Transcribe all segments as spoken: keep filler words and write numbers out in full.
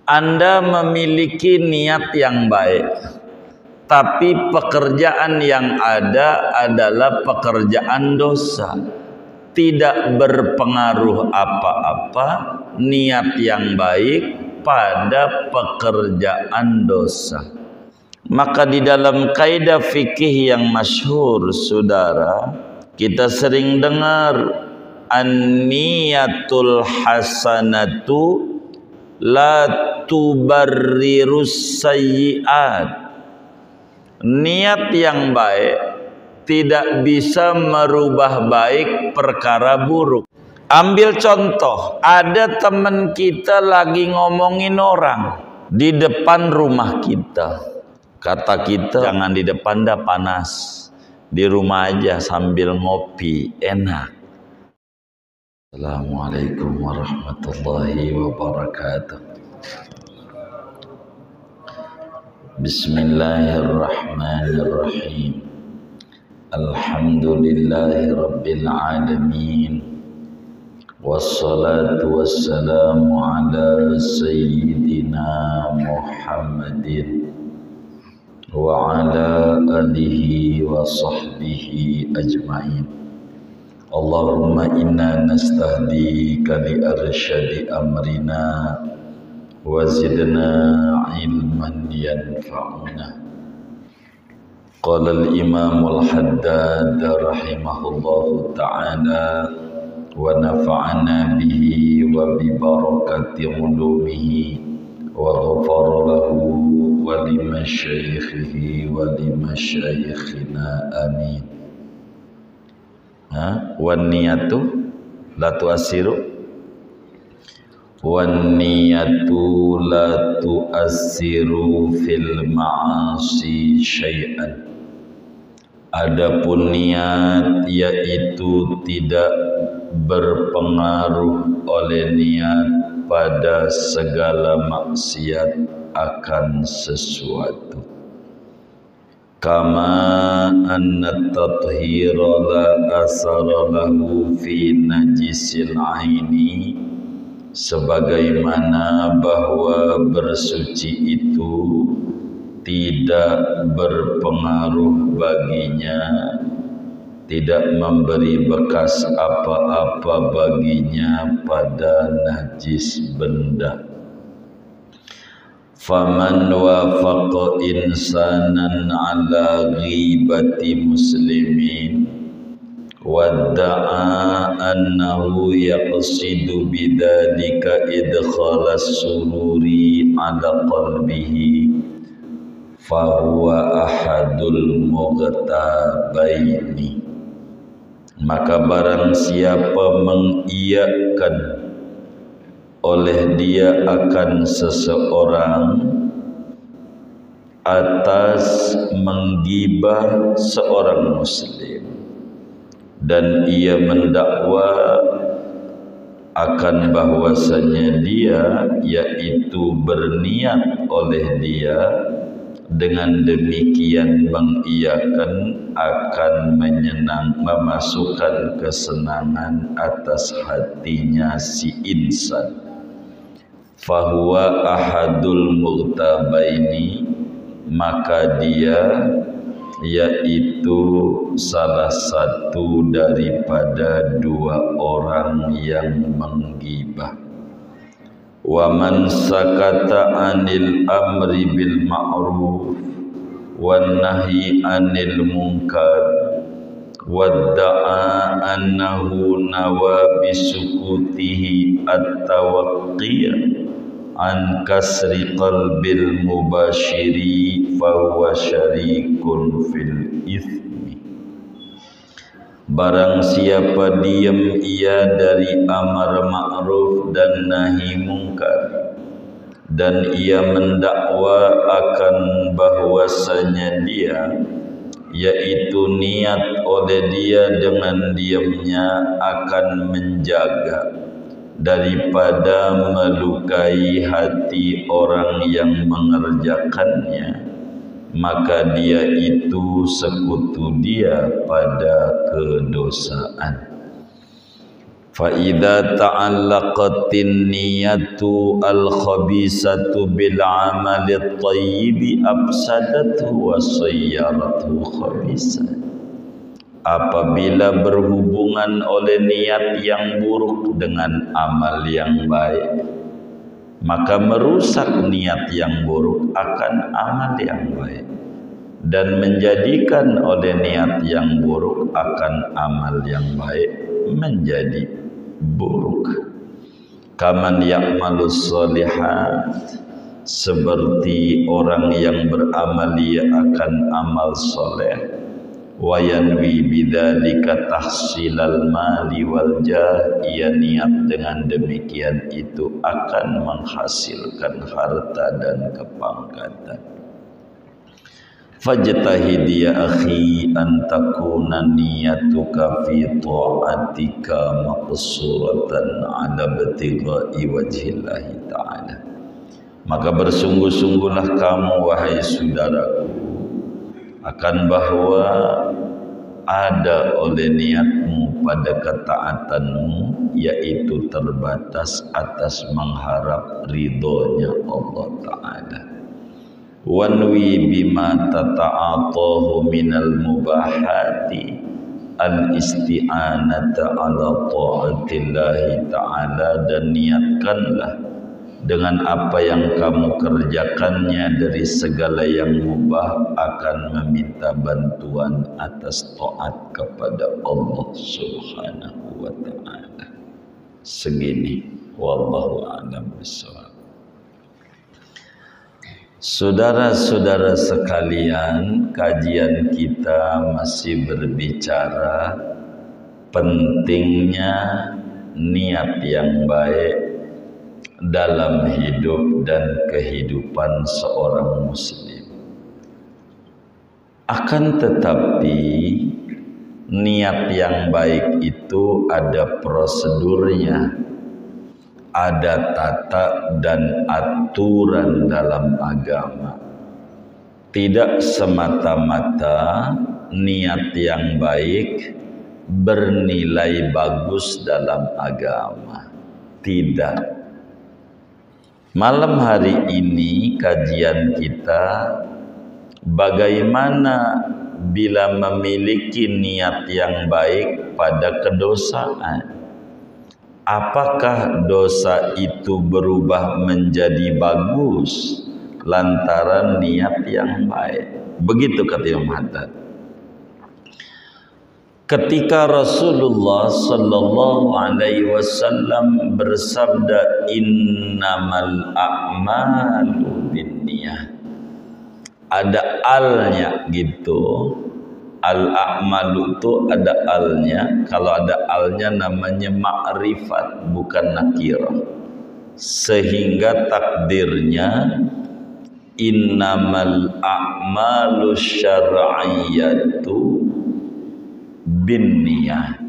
Anda memiliki niat yang baik, tapi pekerjaan yang ada adalah pekerjaan dosa. Tidak berpengaruh apa-apa niat yang baik pada pekerjaan dosa. Maka di dalam kaidah fikih yang masyhur, saudara, kita sering dengar an-niyatul hasanatu la tubarrirus sayyi'at. Niat yang baik tidak bisa merubah baik perkara buruk. Ambil contoh, ada teman kita lagi ngomongin orang di depan rumah kita. Kata kita, jangan di depan dah, panas. Di rumah aja sambil ngopi, enak. Assalamualaikum warahmatullahi wabarakatuh. Bismillahirrahmanirrahim. Alhamdulillahi rabbil alamin. Wassalatu wassalamu ala sayyidina Muhammadin wa ala alihi wa sahbihi ajma'in. Allahumma inna nastahdika li arsyadi amrina wa zidna ilman yanfa'una. Qala al-imam al-haddad rahimahullahu ta'ala wa nafa'ana bihi wa bi barakati ulumihi wa ghafara lahu wa li masyayikhihi wa li masyayikhina amin. Ha? Wan niyatu la tu'assiru wan niyatu la tu'assiru fil ma'asi syai'an. Adapun niat yaitu tidak berpengaruh oleh niat pada segala maksiat akan sesuatu. Kama anna tathhira la asara lahu fi najisil aini, sebagaimana bahwa bersuci itu tidak berpengaruh baginya, tidak memberi bekas apa-apa baginya pada najis benda. Faman wafaqa insanan ala ghibati muslimin wadda'a annahu yaqsidu bidzalika idkhalas sururi ala qalbihi fahuwa ahadul mughtabaini. Maka barang siapa mengiyakan oleh dia akan seseorang atas menggibah seorang muslim, dan ia mendakwa akan bahwasanya dia yaitu berniat oleh dia, dengan demikian mengiyakan akan menyenang, memasukkan kesenangan atas hatinya si insan. Fahuwa ahadul mughtabaini, maka dia yaitu salah satu daripada dua orang yang menggibah. Wa man sakata anil amri bil ma'ruf wan nahyi anil munkar wadda'a annahu nawa bisukutihi at-tawaqqiya an kasri qalbil mubashiri fahuwa syarikun fil ithmi. Barang siapa diam ia dari amar ma'ruf dan nahi mungkar, dan ia mendakwa akan bahwasanya dia yaitu niat oleh dia dengan diamnya akan menjaga daripada melukai hati orang yang mengerjakannya, maka dia itu sekutu dia pada kedosaan. Fa idza ta'allaqatin niyatu al-khabisatu bil 'amali at-thayyib afsadathu wa sayyarathu khabisa. Apabila berhubungan oleh niat yang buruk dengan amal yang baik, maka merusak niat yang buruk akan amal yang baik, dan menjadikan oleh niat yang buruk akan amal yang baik menjadi buruk. Kaman ya'malus sholihat, seperti orang yang beramal akan amal soleh, wa yanwi bidzalika tahsilal mali wal jah, ia niat dengan demikian itu akan menghasilkan harta dan kepangkatan. Fajtahid ya akhi an takuna niyatuka fi ta'atika maqsuratan ala ibtigha'i wajhillahi ta'ala. Maka bersungguh-sungguhlah kamu wahai saudaraku akan bahwa ada oleh niatmu pada ketaatanmu, yaitu terbatas atas mengharap ridhonya Allah Ta'ala. Wanwi bima tata'atahu minal mubahati al-isti'anata ala ta'atillahi ta'ala, dan niatkanlah dengan apa yang kamu kerjakannya dari segala yang mubah akan meminta bantuan atas taat kepada Allah Subhanahu wa ta'ala. Segini, wallahu a'lam bishawab. Saudara-saudara sekalian, kajian kita masih berbicara pentingnya niat yang baik dalam hidup dan kehidupan seorang muslim. Akan tetapi niat yang baik itu ada prosedurnya, ada tata dan aturan dalam agama. Tidak semata-mata niat yang baik bernilai bagus dalam agama. Tidak. Malam hari ini kajian kita bagaimana bila memiliki niat yang baik pada kedosaan. Apakah dosa itu berubah menjadi bagus lantaran niat yang baik? Begitu kata Imam Haddad. Ketika Rasulullah sallallahu alaihi wasallam bersabda innamal a'malu binniyah, ada alnya gitu. Al-a'malu itu ada alnya. Kalau ada alnya namanya ma'rifat, bukan nakirah. Sehingga takdirnya innamal a'malu syar'iyyatu binniyah.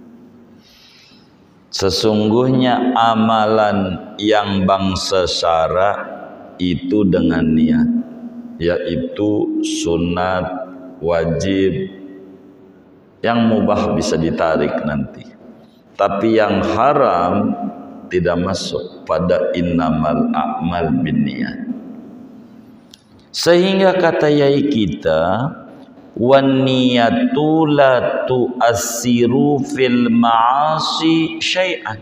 Sesungguhnya amalan yang bangsa syara itu dengan niat, yaitu sunat, wajib, yang mubah bisa ditarik nanti, tapi yang haram tidak masuk pada innamal a'mal binniyat. Sehingga kata yai kita, wan niyatu la tu'assiru fil ma'asi syai'an.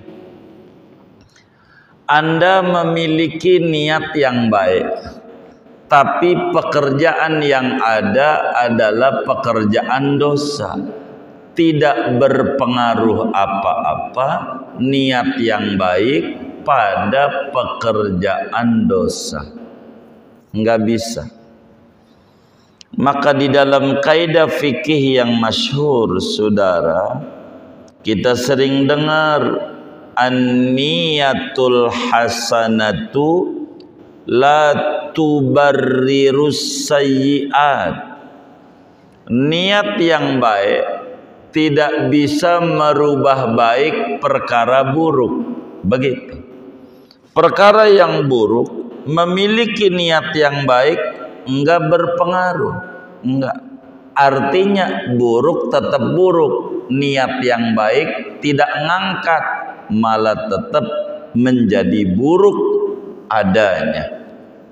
Anda memiliki niat yang baik, tapi pekerjaan yang ada adalah pekerjaan dosa. Tidak berpengaruh apa-apa niat yang baik pada pekerjaan dosa. Enggak bisa. Maka di dalam kaidah fikih yang masyhur, saudara, kita sering dengar an-niyatul hasanatu la tubarrirus sayyi'at. Niat yang baik tidak bisa merubah baik perkara buruk. Begitu. Perkara yang buruk memiliki niat yang baik enggak berpengaruh. Enggak. Artinya buruk tetap buruk. Niat yang baik tidak ngangkat malah tetap menjadi buruk adanya.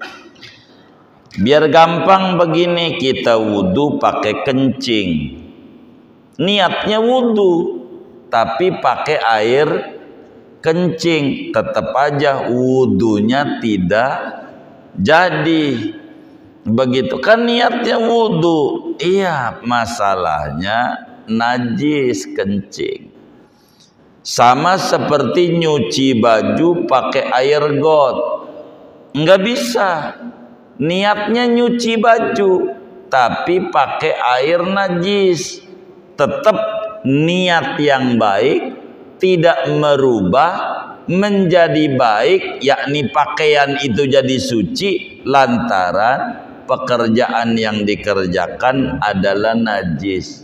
Biar gampang begini, kita wudhu pakai kencing, niatnya wudhu tapi pakai air kencing, tetap aja wudhunya tidak jadi. Begitu kan niatnya wudhu, iya masalahnya najis kencing. Sama seperti nyuci baju pakai air got, nggak bisa. Niatnya nyuci baju tapi pakai air najis, tetap niat yang baik tidak merubah menjadi baik, yakni pakaian itu jadi suci lantaran pekerjaan yang dikerjakan adalah najis.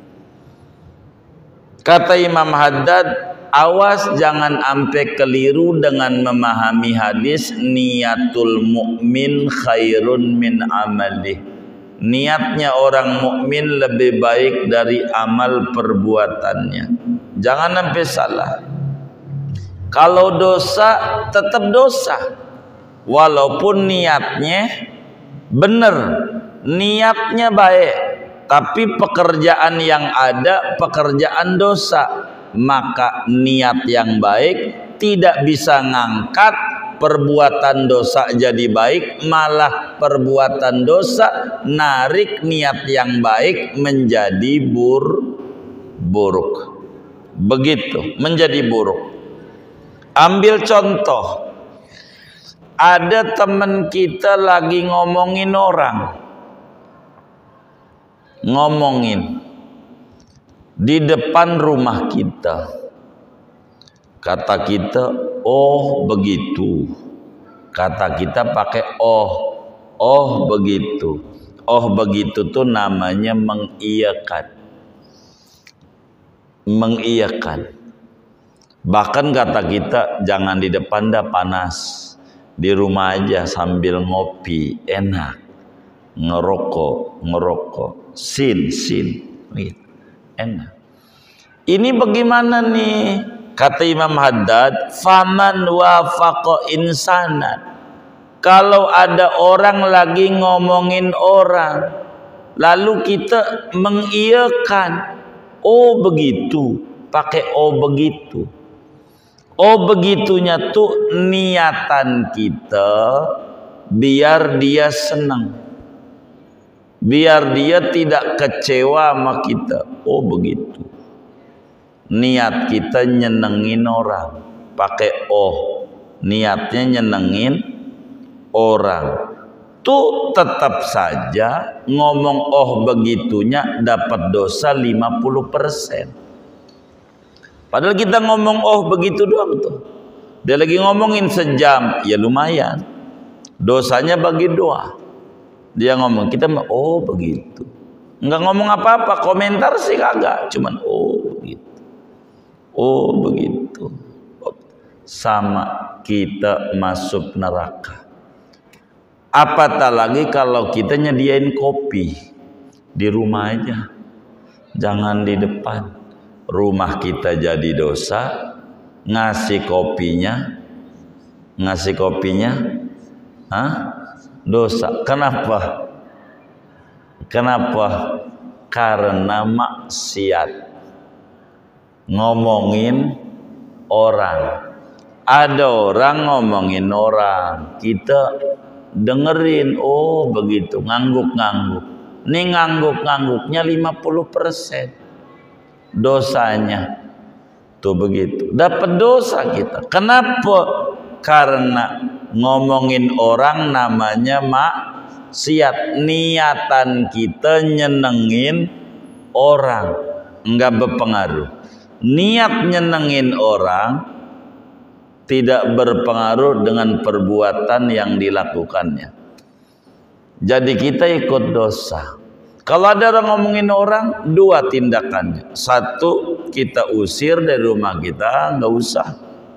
Kata Imam Haddad, awas jangan ampe keliru dengan memahami hadis niatul mukmin khairun min amalih. Niatnya orang mukmin lebih baik dari amal perbuatannya. Jangan sampai salah. Kalau dosa tetap dosa, walaupun niatnya benar, niatnya baik, tapi pekerjaan yang ada pekerjaan dosa, maka niat yang baik tidak bisa ngangkat perbuatan dosa jadi baik, malah perbuatan dosa narik niat yang baik menjadi bur buruk. Begitu, menjadi buruk. Ambil contoh, ada teman kita lagi ngomongin orang, ngomongin di depan rumah kita. Kata kita, oh begitu. Kata kita pakai oh, oh begitu. Oh begitu tuh namanya mengiyakan. Mengiyakan. Bahkan kata kita, jangan di depan dah panas. Di rumah aja sambil ngopi, enak. Ngerokok, ngerokok. Sin, sin. Enak. Ini bagaimana nih? Kata Imam Haddad, faman wafaqa insanan. Kalau ada orang lagi ngomongin orang, lalu kita mengiyakan, oh begitu, pakai oh begitu. Oh begitunya tuh niatan kita biar dia senang, biar dia tidak kecewa sama kita. Oh begitu. Niat kita nyenengin orang, pakai oh, niatnya nyenengin orang. Tuh tetap saja ngomong oh begitunya dapat dosa lima puluh persen. Padahal kita ngomong oh begitu doang tuh. Dia lagi ngomongin sejam, ya lumayan. Dosanya bagi dua. Dia ngomong, kita oh begitu. Enggak ngomong apa-apa, komentar sih kagak, cuman oh begitu. Oh begitu. Sama kita masuk neraka. Apatah lagi kalau kita nyediain kopi di rumah aja. Jangan di depan. Rumah kita jadi dosa, ngasih kopinya, ngasih kopinya, hah? Dosa. Kenapa? Kenapa? Karena maksiat. Ngomongin orang. Ada orang ngomongin orang, kita dengerin, oh begitu, ngangguk-ngangguk. Ini ngangguk-ngangguknya lima puluh persen. Dosanya tuh begitu, dapat dosa kita. Kenapa? Karena ngomongin orang namanya maksiat. Niatan kita nyenengin orang enggak berpengaruh. Niat nyenengin orang tidak berpengaruh dengan perbuatan yang dilakukannya. Jadi kita ikut dosa. Kalau ada orang ngomongin orang, dua tindakannya. Satu, kita usir dari rumah kita, nggak usah.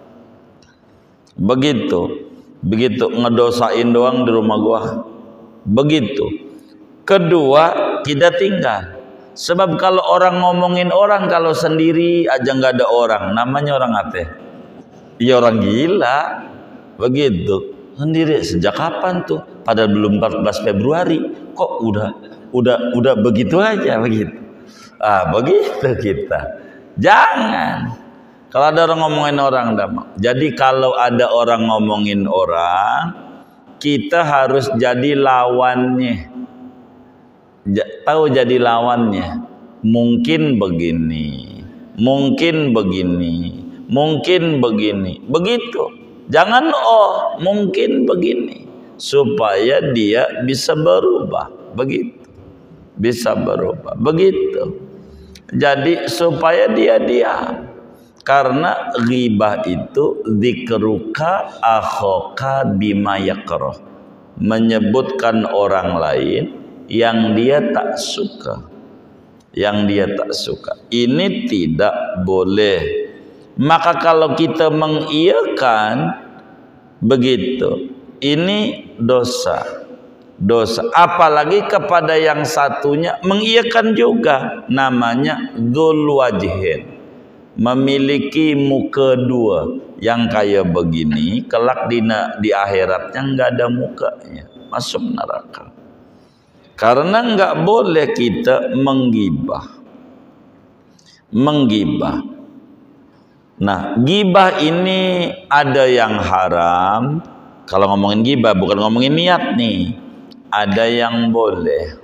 Begitu. Begitu ngedosain doang di rumah gua. Begitu. Kedua, kita tinggal. Sebab kalau orang ngomongin orang, kalau sendiri aja nggak ada orang, namanya orang apa? Ya orang gila. Begitu. Sendiri sejak kapan tuh? Padahal belum empat belas Februari. Kok udah udah udah begitu aja begitu. Ah, begitu kita. Jangan. Kalau ada orang ngomongin orang, jadi kalau ada orang ngomongin orang, kita harus jadi lawannya. Tahu jadi lawannya. Mungkin begini, mungkin begini, mungkin begini. Begitu. Jangan oh, mungkin begini. Supaya dia bisa berubah. Begitu. Bisa berubah. Begitu. Jadi supaya dia diam. Karena ghibah itu dzikruka akhaka bima yakrah, menyebutkan orang lain yang dia tak suka, yang dia tak suka. Ini tidak boleh. Maka kalau kita mengiyakan begitu, ini dosa, dosa. Apalagi kepada yang satunya mengiyakan juga, namanya dzul wajhin. Memiliki muka dua, yang kayak begini kelak di, di akhiratnya nggak ada mukanya, masuk neraka. Karena nggak boleh kita menggibah, menggibah. Nah, gibah ini ada yang haram. Kalau ngomongin gibah bukan ngomongin niat nih. Ada yang boleh.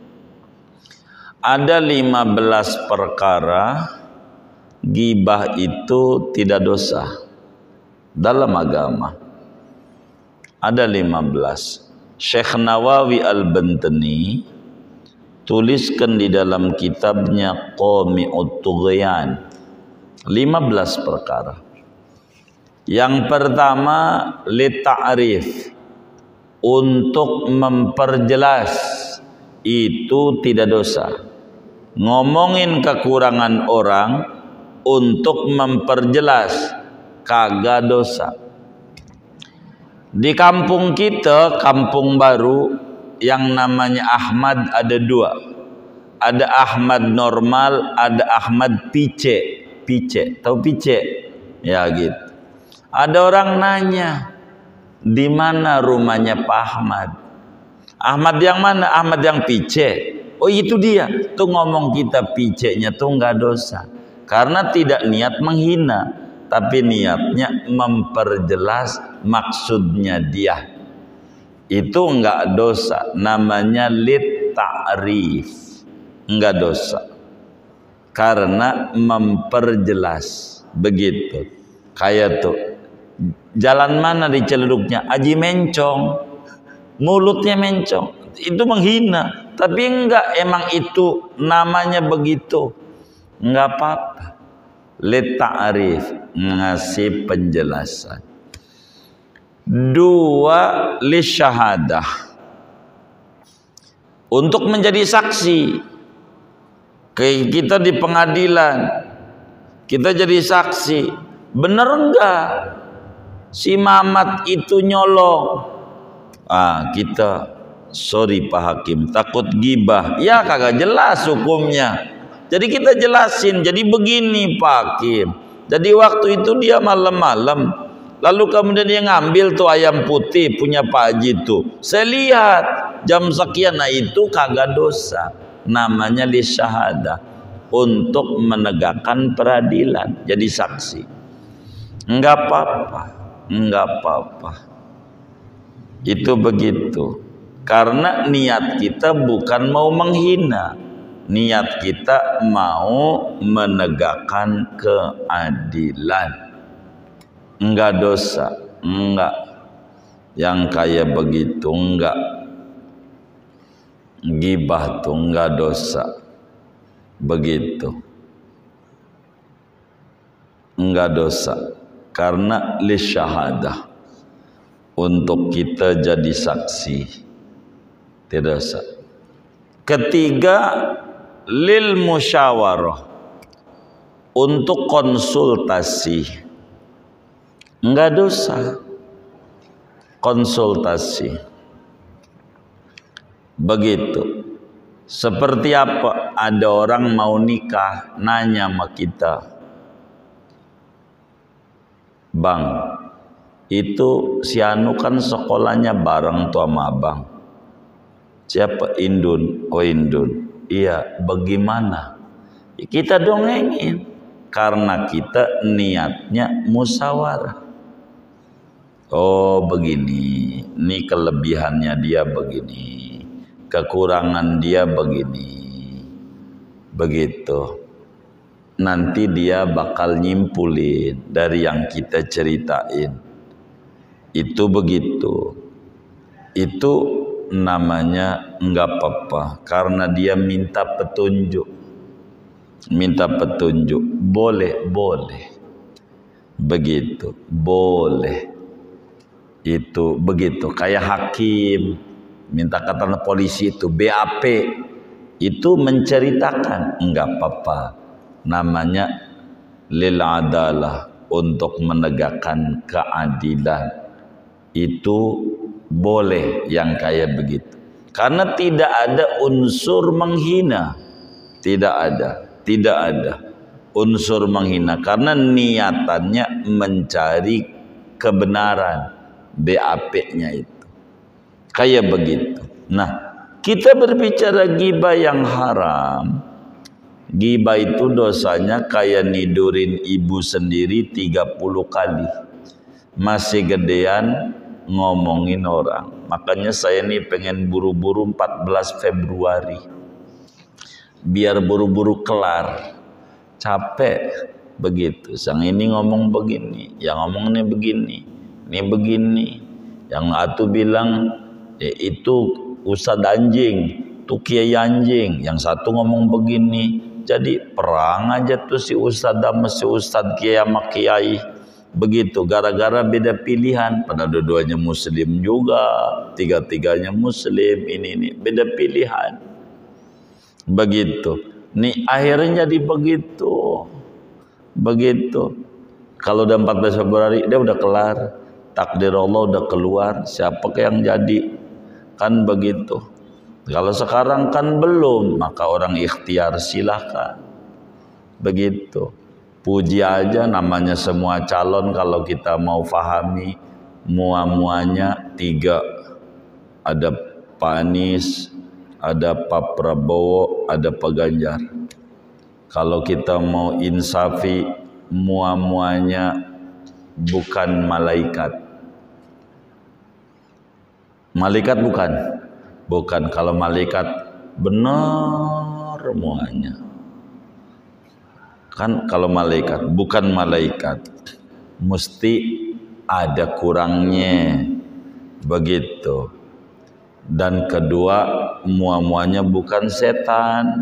Ada lima belas perkara ghibah itu tidak dosa dalam agama. Ada lima belas. Syekh Nawawi Al-Bantani tuliskan di dalam kitabnya Qami'ut Tughyan lima belas perkara. Yang pertama, li ta'rif, untuk memperjelas, itu tidak dosa. Ngomongin kekurangan orang untuk memperjelas, kagak dosa. Di kampung kita, kampung baru yang namanya Ahmad ada dua. Ada Ahmad normal, ada Ahmad pice. Pice, tahu pice? Ya gitu. Ada orang nanya, di mana rumahnya Pak Ahmad? Ahmad yang mana? Ahmad yang pice. Oh itu dia. Tuh ngomong kita picenya tuh nggak dosa. Karena tidak niat menghina, tapi niatnya memperjelas maksudnya dia. Itu enggak dosa, namanya lit ta'rif. Enggak dosa. Karena memperjelas. Begitu. Kayak tuh, jalan mana di Celeduknya? Aji mencong. Mulutnya mencong. Itu menghina. Tapi enggak, emang itu namanya begitu. Enggak apa-apa. Li ta'rif, ngasih penjelasan. Dua, li syahadah, untuk menjadi saksi. Kayak kita di pengadilan, kita jadi saksi. Bener enggak si Mamat itu nyolong? Ah, kita sorry Pak Hakim, takut gibah. Ya kagak jelas hukumnya. Jadi kita jelasin, jadi begini Pak Hakim. Jadi waktu itu dia malam-malam, lalu kemudian dia ngambil tuh ayam putih punya Pak Haji tuh. Saya lihat jam sekian, nah itu kagak dosa. Namanya li syahadah, untuk menegakkan peradilan, jadi saksi. Enggak apa-apa, enggak apa-apa. Itu begitu. Karena niat kita bukan mau menghina. Niat kita mau menegakkan keadilan. Enggak dosa, enggak. Yang kayak begitu enggak. Ghibah tuh enggak dosa. Begitu. Enggak dosa. Karena li syahadah, untuk kita jadi saksi. Tidak dosa. Ketiga, lil musyawarah, untuk konsultasi. Enggak dosa. Konsultasi. Begitu. Seperti apa? Ada orang mau nikah, nanya sama kita, Bang, itu si Anu kan sekolahnya bareng tuh sama abang. Siapa? Indun. Oh Indun. Iya, bagaimana? Kita dongengin. Karena kita niatnya musyawarah. Oh begini, ini kelebihannya dia begini, kekurangan dia begini. Begitu. Nanti dia bakal nyimpulin dari yang kita ceritain. Itu begitu. Itu namanya enggak apa-apa karena dia minta petunjuk. Minta petunjuk. Boleh, boleh. Begitu, boleh. Itu begitu. Kayak hakim minta keterangan polisi itu B A P. Itu menceritakan enggak apa-apa. Namanya lil adalah, untuk menegakkan keadilan. Itu boleh yang kayak begitu. Karena tidak ada unsur menghina. Tidak ada. Tidak ada unsur menghina. Karena niatannya mencari kebenaran. B A P-nya itu. Kayak begitu. Nah, kita berbicara ghibah yang haram. Ghibah itu dosanya kayak nidurin ibu sendiri tiga puluh kali. Masih gedean ngomongin orang. Makanya saya nih pengen buru-buru empat belas Februari. Biar buru-buru kelar. Capek begitu. Sang ini ngomong begini, yang ngomong ini begini, ini begini. Yang atu bilang eh, itu Ustadz anjing, tuh kiai anjing. Yang satu ngomong begini. Jadi perang aja tuh si Ustadz sama si Ustadz kiai sama kiai. Begitu, gara-gara beda pilihan. Pada dua-duanya muslim juga, tiga-tiganya muslim, ini ini beda pilihan. Begitu. Nih akhirnya jadi begitu. Begitu. Kalau udah empat belas Februari dia udah kelar. Takdir Allah udah keluar. Siapa yang jadi? Kan begitu. Kalau sekarang kan belum, maka orang ikhtiar silahkan. Begitu. Puji aja namanya semua calon kalau kita mau pahami mua-muanya tiga. Ada Pak Anies, ada Pak Prabowo, ada Pak Ganjar. Kalau kita mau insafi, mua-muanya bukan malaikat. Malaikat bukan? Bukan. Kalau malaikat benar muanya. Kan kalau malaikat, bukan malaikat. Mesti ada kurangnya. Begitu. Dan kedua, mua-muanya bukan setan.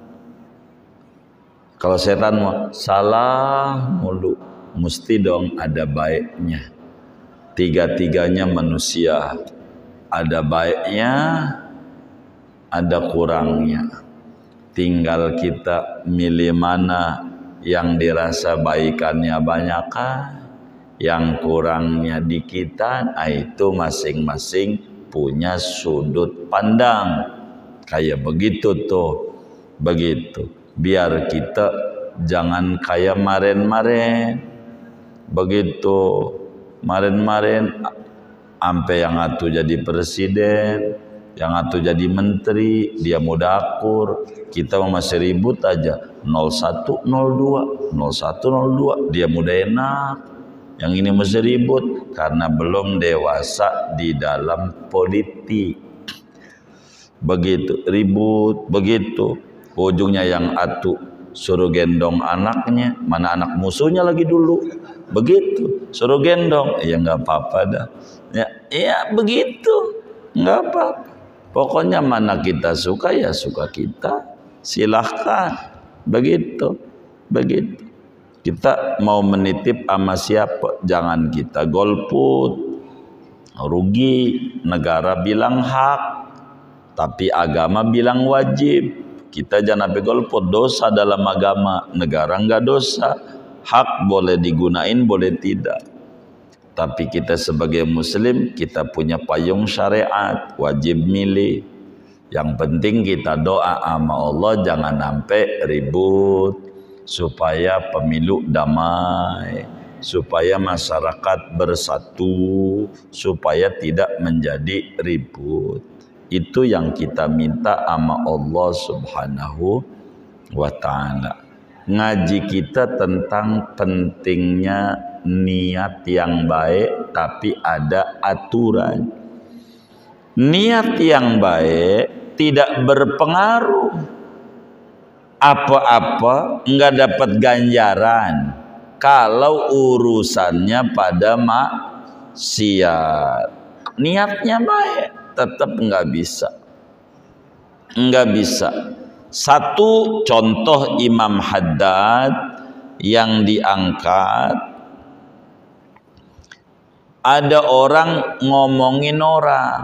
Kalau setan mau salah mulu, mesti dong ada baiknya. Tiga-tiganya manusia, ada baiknya, ada kurangnya. Tinggal kita milih mana yang dirasa baikannya banyakkah, yang kurangnya dikitan. Nah, itu masing-masing punya sudut pandang. Kayak begitu tuh. Begitu. Biar kita jangan kayak maren-maren. Begitu. Maren-maren sampai yang atu jadi presiden, yang atu jadi menteri, dia muda akur. Kita masih ribut aja. nol satu nol dua, nol satu nol dua, dia muda enak. Yang ini mesti ribut karena belum dewasa di dalam politik. Begitu, ribut, begitu. Ujungnya yang atu suruh gendong anaknya, mana anak musuhnya lagi dulu. Begitu, suruh gendong, ya nggak apa-apa dah. Ya, ya begitu, nggak apa-apa. Pokoknya mana kita suka ya suka kita, silahkan. Begitu, begitu. Kita mau menitip sama siapa? Jangan kita golput, rugi. Negara bilang hak, tapi agama bilang wajib. Kita jangan sampai golput, dosa dalam agama. Negara enggak dosa, hak boleh digunain, boleh tidak. Tapi kita sebagai muslim, kita punya payung syariat, wajib milih. Yang penting kita doa sama Allah, jangan sampai ribut. Supaya pemilu damai, supaya masyarakat bersatu, supaya tidak menjadi ribut. Itu yang kita minta sama Allah Subhanahu wa ta'ala. Ngaji kita tentang pentingnya niat yang baik, tapi ada aturan. Niat yang baik tidak berpengaruh apa-apa, enggak dapat ganjaran kalau urusannya pada maksiat. Niatnya baik tetap enggak bisa, enggak bisa. Satu contoh Imam Haddad yang diangkat, ada orang ngomongin orang,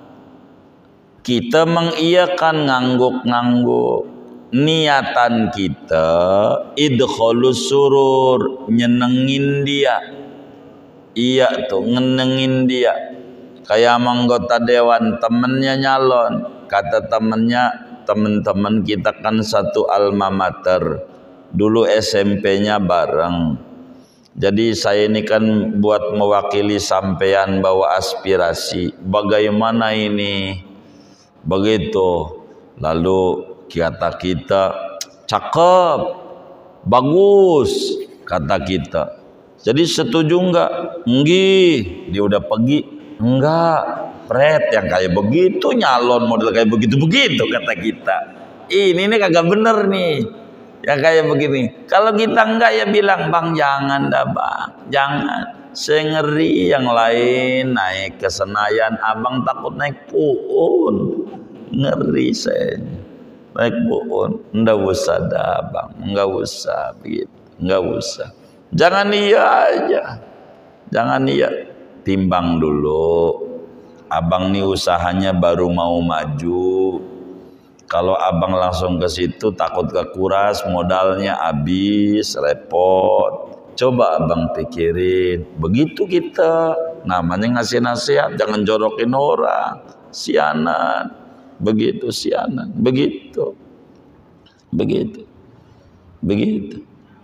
kita mengiyakan ngangguk-ngangguk. Niatan kita idkhalus surur, nyenengin dia. Iya tuh, ngenengin dia. Kayak anggota dewan, temennya nyalon, kata temennya, teman-teman kita kan satu alma mater, dulu S M P-nya bareng. Jadi saya ini kan buat mewakili sampean bawa aspirasi. Bagaimana ini? Begitu. Lalu kata kita, cakep, bagus, kata kita. Jadi setuju enggak? Enggih, dia udah pergi. Enggak, pret yang kayak begitu nyalon model kayak begitu-begitu kata kita. Ini nih kagak bener nih. Yang kayak begini. Kalau kita enggak ya bilang, bang jangan dah bang, jangan. Saya ngeri yang lain naik ke Senayan, abang takut naik puun. Ngeri saya. Naik puun, enggak usah dah bang, enggak usah begitu, enggak usah. Jangan iya aja, jangan iya. Timbang dulu, abang nih usahanya baru mau maju. Kalau abang langsung ke situ takut kekuras, modalnya habis, repot. Coba abang pikirin, begitu kita, namanya ngasih nasihat, jangan jorokin orang, sianan. Begitu sianan, begitu, begitu, begitu.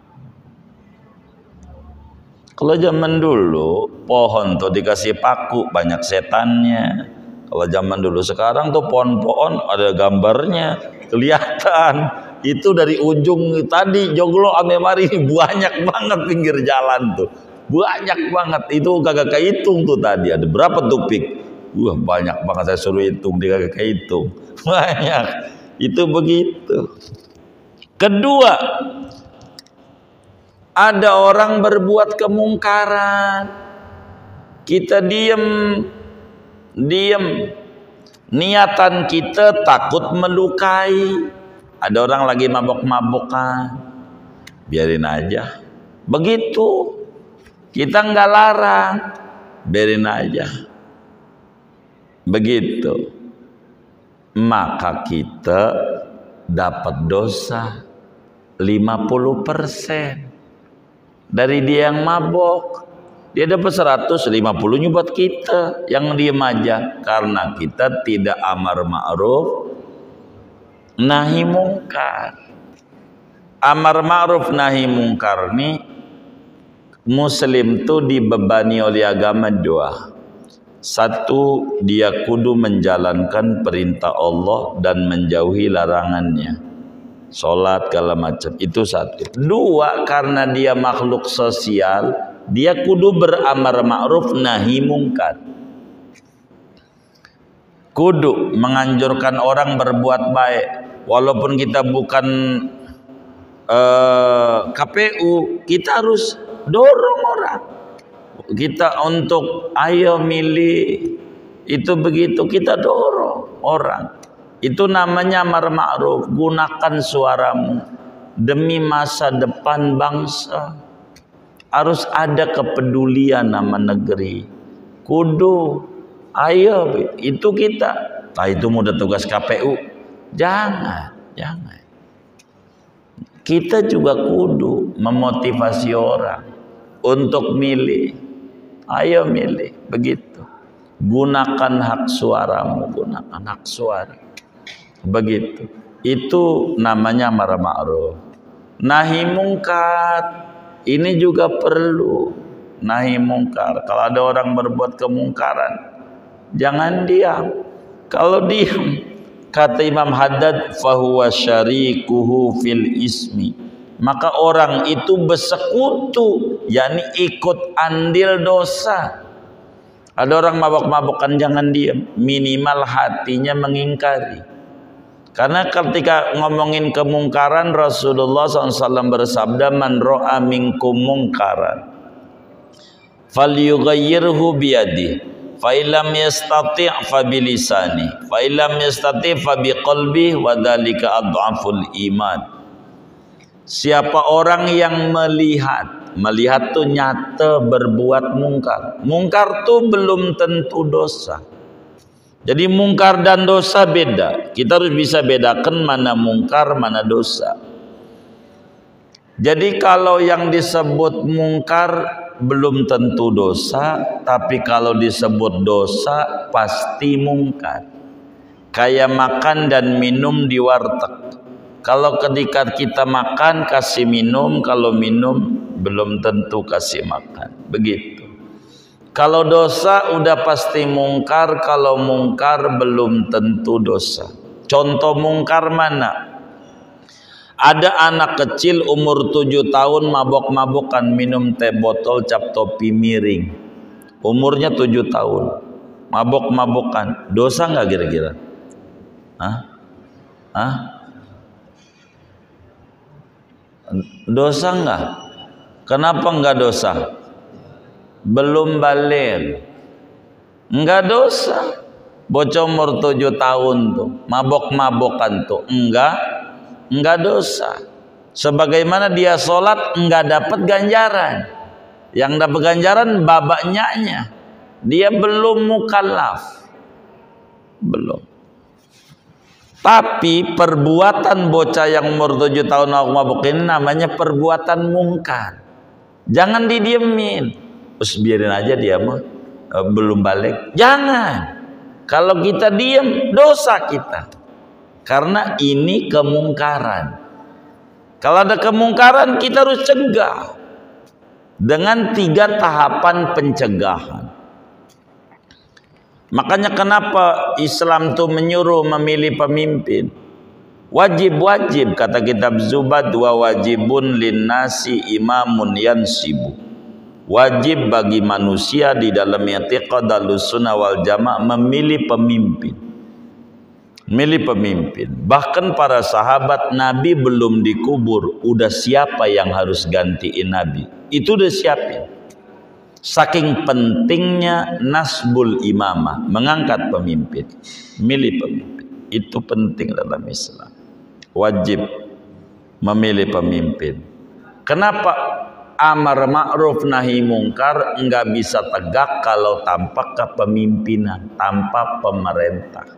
Kalau zaman dulu pohon tuh dikasih paku banyak setannya. Kalau zaman dulu, sekarang tuh pohon-pohon ada gambarnya, kelihatan. Itu dari ujung tadi joglo ame mari banyak banget pinggir jalan tuh, banyak banget. Itu kagak kehitung tuh tadi ada berapa tuh pik. Wah banyak banget, saya suruh hitung, dia kagak hitung. Banyak. Itu begitu. Kedua, ada orang berbuat kemungkaran, kita diem, diem. Niatan kita takut melukai. Ada orang lagi mabok-mabokan, biarin aja. Begitu. Kita nggak larang, biarin aja. Begitu, maka kita dapat dosa lima puluh persen dari dia yang mabok. Dia dapat seratus, lima puluh-nya buat kita yang diem aja, karena kita tidak amar ma'ruf nahi mungkar. Amar ma'ruf nahi mungkar nih, muslim tuh dibebani oleh agama dua. Satu, dia kudu menjalankan perintah Allah dan menjauhi larangannya. Sholat segala macam, itu satu. Dua, karena dia makhluk sosial, dia kudu beramar ma'ruf nahi mungkar. Kudu menganjurkan orang berbuat baik. Walaupun kita bukan uh, K P U, kita harus dorong orang. Kita untuk ayo milih, itu begitu kita dorong orang. Itu namanya amar ma'ruf. Gunakan suaramu demi masa depan bangsa. Harus ada kepedulian nama negeri. Kudu ayo, itu kita. Nah itu mudah tugas K P U. Jangan, jangan. Kita juga kudu memotivasi orang untuk milih. Ayo milih, begitu. Gunakan hak suaramu, gunakan hak suara. Begitu. Itu namanya amar ma'ruf. Nahi mungkar. Ini juga perlu nahi mungkar. Kalau ada orang berbuat kemungkaran, jangan diam. Kalau diam, kata Imam Haddad, fahuwa syarikuhu fil ismi, maka orang itu bersekutu, yakni ikut andil dosa. Ada orang mabok-mabokan, jangan diam, minimal hatinya mengingkari. Karena ketika ngomongin kemungkaran, Rasulullah shallallahu alaihi wasallam bersabda, man ro'a minkum mungkaran falyughayyirhu biyadihi, fa illam yastati' fa bilisani, fa illam yastati' fa biqalbihi, wa dzalika adhaful iman. Siapa orang yang melihat, melihat tuh nyata berbuat mungkar. Mungkar tuh belum tentu dosa. Jadi mungkar dan dosa beda. Kita harus bisa bedakan mana mungkar, mana dosa. Jadi kalau yang disebut mungkar belum tentu dosa, tapi kalau disebut dosa pasti mungkar. Kayak makan dan minum di warteg. Kalau ketika kita makan kasih minum, kalau minum belum tentu kasih makan. Begitu. Kalau dosa udah pasti mungkar, kalau mungkar belum tentu dosa. Contoh mungkar mana? Ada anak kecil umur tujuh tahun mabok-mabokan, minum teh botol cap topi miring. Umurnya tujuh tahun. Mabok-mabokan. Dosa nggak kira-kira? Hah? Hah? Dosa nggak? Kenapa nggak dosa? Belum balik, enggak dosa. Bocah umur tujuh tahun tuh mabok-mabokan tuh enggak enggak dosa. Sebagaimana dia sholat enggak dapat ganjaran, yang dapat ganjaran babaknya, dia belum mukallaf, belum. Tapi perbuatan bocah yang umur tujuh tahun mabok ini namanya perbuatan mungkar. Jangan didiemin. Terus biarin aja dia mah e, belum balik. Jangan. Kalau kita diam dosa kita. Karena ini kemungkaran. Kalau ada kemungkaran kita harus cegah dengan tiga tahapan pencegahan. Makanya kenapa Islam tuh menyuruh memilih pemimpin. Wajib-wajib kata kitab Zubad, wa wajibun linnasi imamun yansibu. Wajib bagi manusia di dalam i'tiqad Ahlussunnah wal Jamaah memilih pemimpin. Milih pemimpin. Bahkan para sahabat Nabi belum dikubur, udah siapa yang harus gantiin Nabi? Itu udah siapin. Saking pentingnya nasbul imamah, mengangkat pemimpin, milih pemimpin. Itu penting dalam Islam. Wajib memilih pemimpin. Kenapa? Amar ma'ruf nahi mungkar enggak bisa tegak kalau tanpa kepemimpinan, tanpa pemerintah.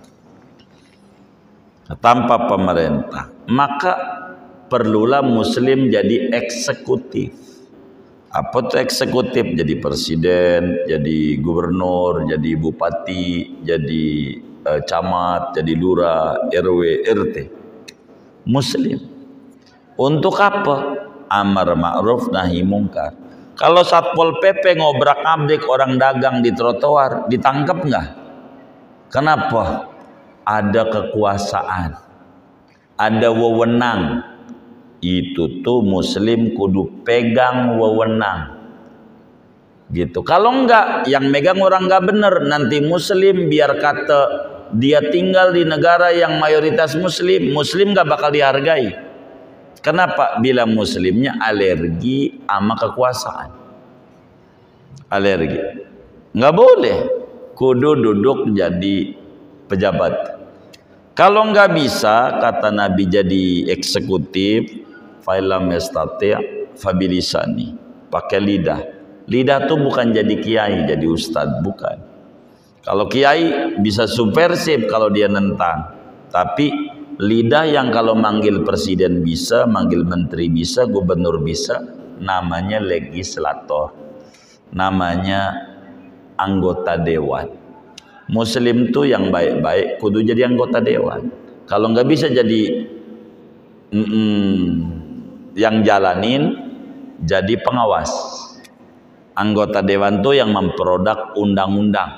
Tanpa pemerintah, maka perlulah muslim jadi eksekutif. Apa itu eksekutif? Jadi presiden, jadi gubernur, jadi bupati, jadi eh, camat, jadi lurah, R W, R T. Muslim. Untuk apa? Amar ma'ruf nahi mungkar. Kalau Satpol P P ngobrak-abrik orang dagang di trotoar, ditangkap nggak? Kenapa? Ada kekuasaan, ada wewenang. Itu tuh muslim kudu pegang wewenang. Gitu. Kalau enggak, yang megang orang nggak bener, nanti muslim biar kata dia tinggal di negara yang mayoritas muslim, muslim nggak bakal dihargai. Kenapa? Bila muslimnya alergi sama kekuasaan. Alergi. Nggak boleh. Kudu duduk jadi pejabat. Kalau nggak bisa, kata Nabi, jadi eksekutif, fa'ilam yastati' fabilisani. Pakai lidah. Lidah tuh bukan jadi kiai, jadi ustadz. Bukan. Kalau kiai bisa subversif kalau dia nentang. Tapi lidah yang kalau manggil presiden bisa, manggil menteri bisa, gubernur bisa, namanya legislator, namanya anggota dewan. Muslim tuh yang baik-baik kudu jadi anggota dewan. Kalau nggak bisa jadi mm -mm, yang jalanin, jadi pengawas. Anggota dewan tuh yang memproduk undang-undang.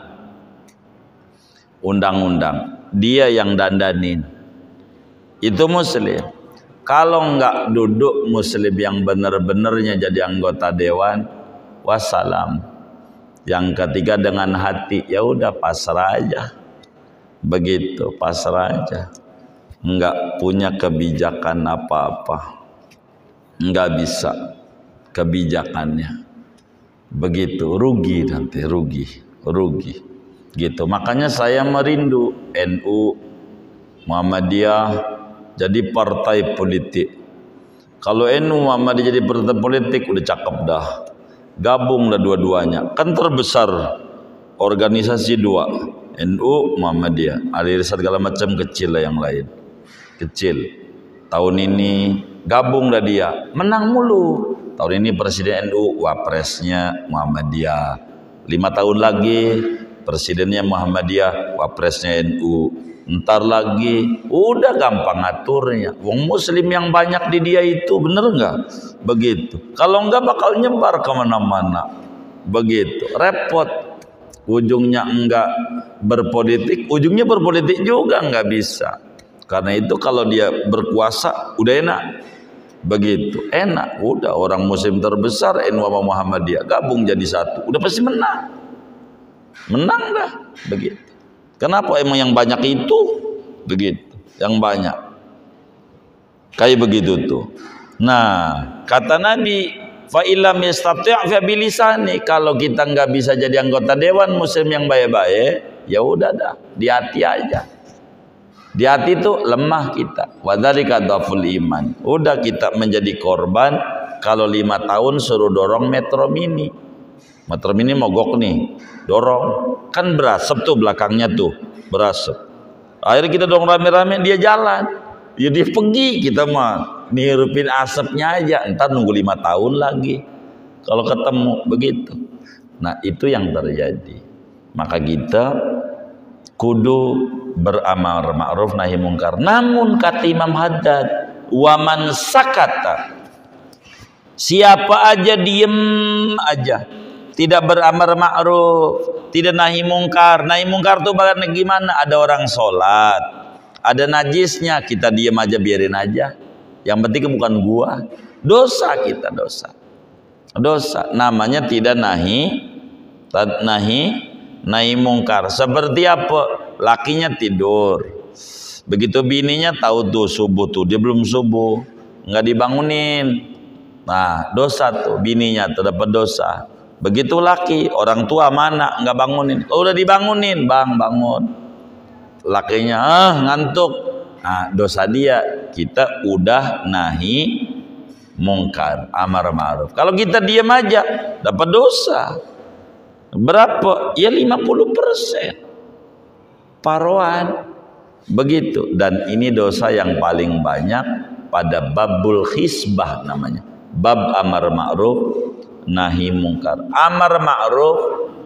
Undang-undang. Dia yang dandanin. Itu muslim. Kalau enggak duduk muslim yang benar-benarnya jadi anggota dewan, wassalam. Yang ketiga dengan hati, ya udah pasrah aja. Begitu, pasrah aja. Enggak punya kebijakan apa-apa. Enggak bisa kebijakannya. Begitu, rugi nanti, rugi, rugi. Gitu. Makanya saya merindu N U, Muhammadiyah jadi partai politik. Kalau N U Muhammadiyah jadi partai politik udah cakep dah. Gabung dah dua-duanya. Kan terbesar organisasi dua, N U Muhammadiyah. Ada segala macam, kecil lah yang lain. Kecil. Tahun ini gabung dah dia, menang mulu. Tahun ini presiden N U, wapresnya Muhammadiyah. Lima tahun lagi presidennya Muhammadiyah, wapresnya N U. Ntar lagi udah gampang aturnya. Wong muslim yang banyak di dia itu, bener nggak? Begitu. Kalau nggak bakal nyebar kemana-mana. Begitu. Repot. Ujungnya enggak berpolitik, ujungnya berpolitik juga nggak bisa. Karena itu kalau dia berkuasa udah enak. Begitu, enak, udah orang muslim terbesar N U sama Muhammadiyah gabung jadi satu, udah pasti menang, menang dah, begitu. Kenapa? Emang yang banyak itu, begitu, yang banyak, kayak begitu tuh. Nah, kata Nabi, fa illam yastati' fa bilisani, kalau kita nggak bisa jadi anggota dewan muslim yang baik-baik, ya udah dah, di hati aja. Di hati itu lemah kita. Wadzalika dhaful iman. Udah kita menjadi korban kalau lima tahun suruh dorong Metro Mini. Metro Mini mogok nih, dorong. Kan berasap tuh belakangnya tuh, berasap. Akhirnya kita dorong rame-rame, dia jalan. Ya dia pergi, kita mah nirupin asapnya aja. Ntar nunggu lima tahun lagi. Kalau ketemu begitu. Nah itu yang terjadi. Maka kita kudu beramal ma'ruf nahi mungkar. Namun kata Imam Haddad, waman sakata, siapa aja diem aja, tidak beramal ma'ruf, tidak nahi mungkar. Nahi mungkar tuh bagaimana? Ada orang sholat, ada najisnya, kita diem aja, biarin aja. Yang penting bukan gua, dosa kita, dosa, dosa. Namanya tidak nahi, nahi, nahi mungkar. Seperti apa? Lakinya tidur, begitu bininya tahu tuh subuh tuh dia belum subuh, nggak dibangunin, nah dosa tuh bininya tuh dapat dosa. Begitu laki, orang tua mana nggak bangunin, oh, udah dibangunin, bang bangun, lakinya ah ngantuk, nah dosa dia. Kita udah nahi mungkar, amar ma'ruf. Kalau kita diam aja dapat dosa berapa? Ya lima puluh persen. Paroan, begitu. Dan ini dosa yang paling banyak pada babul khisbah namanya, bab amar ma'ruf nahi mungkar. Amar ma'ruf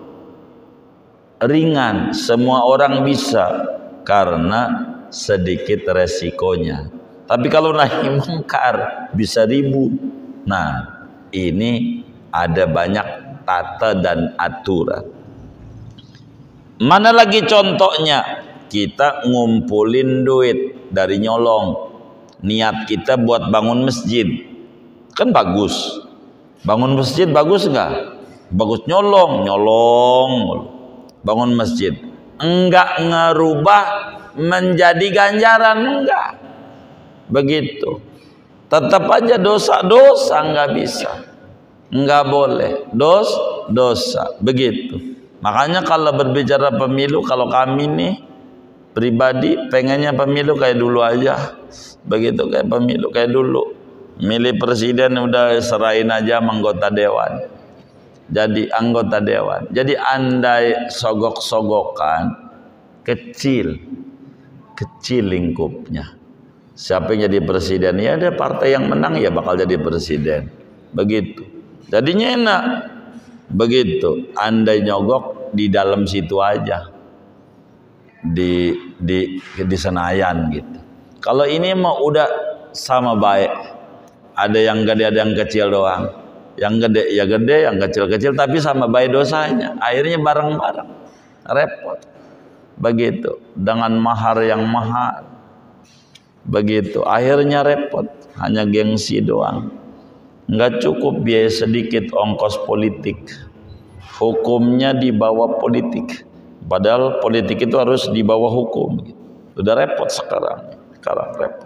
ringan, semua orang bisa karena sedikit resikonya. Tapi kalau nahi mungkar bisa ribut. Nah ini ada banyak tata dan aturan. Mana lagi contohnya? Kita ngumpulin duit dari nyolong. Niat kita buat bangun masjid, kan bagus. Bangun masjid bagus nggak? Bagus. Nyolong, nyolong. Bangun masjid, enggak ngerubah menjadi ganjaran, enggak. Begitu. Tetap aja dosa-dosa, nggak bisa, nggak boleh. Dos, dosa. Begitu. Makanya kalau berbicara pemilu, kalau kami nih pribadi pengennya pemilu kayak dulu aja. Begitu, kayak pemilu kayak dulu. Milih presiden udah serahin aja anggota dewan. Jadi anggota dewan. Jadi andai sogok-sogokan kecil. Kecil lingkupnya. Siapa yang jadi presiden? Ya ada partai yang menang ya bakal jadi presiden. Begitu. Jadinya enak. Begitu, andai nyogok di dalam situ aja, di di di Senayan gitu. Kalau ini mau udah sama baik, ada yang gede ada yang kecil doang, Yang gede ya gede, yang kecil-kecil, tapi sama baik dosanya. Akhirnya bareng-bareng, repot. Begitu, dengan mahar yang mahal. Begitu, akhirnya repot. Hanya gengsi doang. Nggak cukup biaya sedikit ongkos politik. Hukumnya di bawah politik. Padahal politik itu harus di bawah hukum. Udah repot sekarang. Sekarang repot.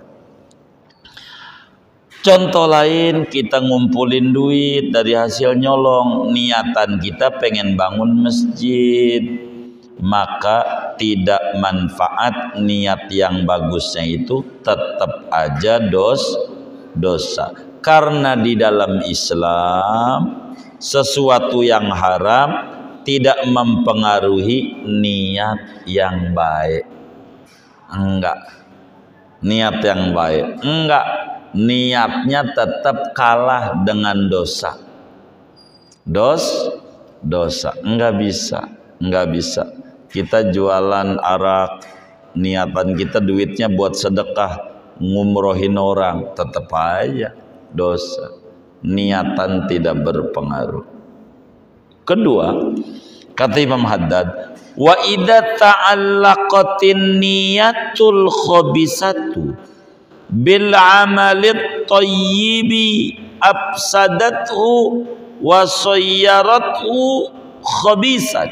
Contoh lain, kita ngumpulin duit dari hasil nyolong, niatan kita pengen bangun masjid, maka tidak manfaat niat yang bagusnya itu, tetap aja dos dosa. Karena di dalam Islam sesuatu yang haram tidak mempengaruhi niat yang baik. Enggak. Niat yang baik. Enggak. Niatnya tetap kalah dengan dosa. Dos, dosa. Enggak bisa, enggak bisa. Kita jualan arak, niatan kita duitnya buat sedekah, ngumrohin orang, tetap aja dosa. Niatan tidak berpengaruh. Kedua, kata Imam Haddad, wa idza ta'allaqatin niyatul khabisatu bil amalit thayyibi afsadathu wa sayyarathu khabisan.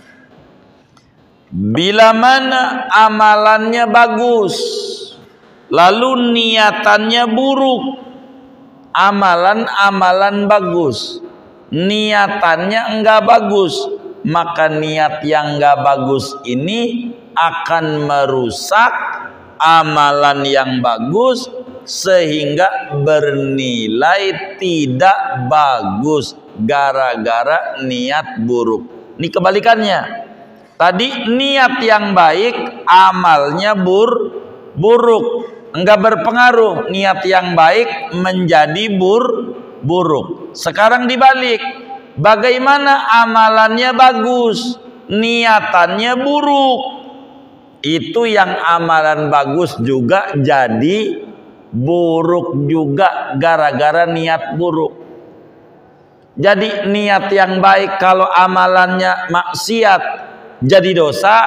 Bila mana amalannya bagus lalu niatannya buruk, amalan-amalan bagus niatannya enggak bagus, maka niat yang enggak bagus ini akan merusak amalan yang bagus sehingga bernilai tidak bagus gara-gara niat buruk. Ini kebalikannya. Tadi niat yang baik amalnya bur buruk, enggak berpengaruh. Niat yang baik menjadi bur buruk. Sekarang dibalik. Bagaimana amalannya bagus, niatannya buruk. Itu yang amalan bagus juga jadi buruk juga gara-gara niat buruk. Jadi niat yang baik kalau amalannya maksiat jadi dosa,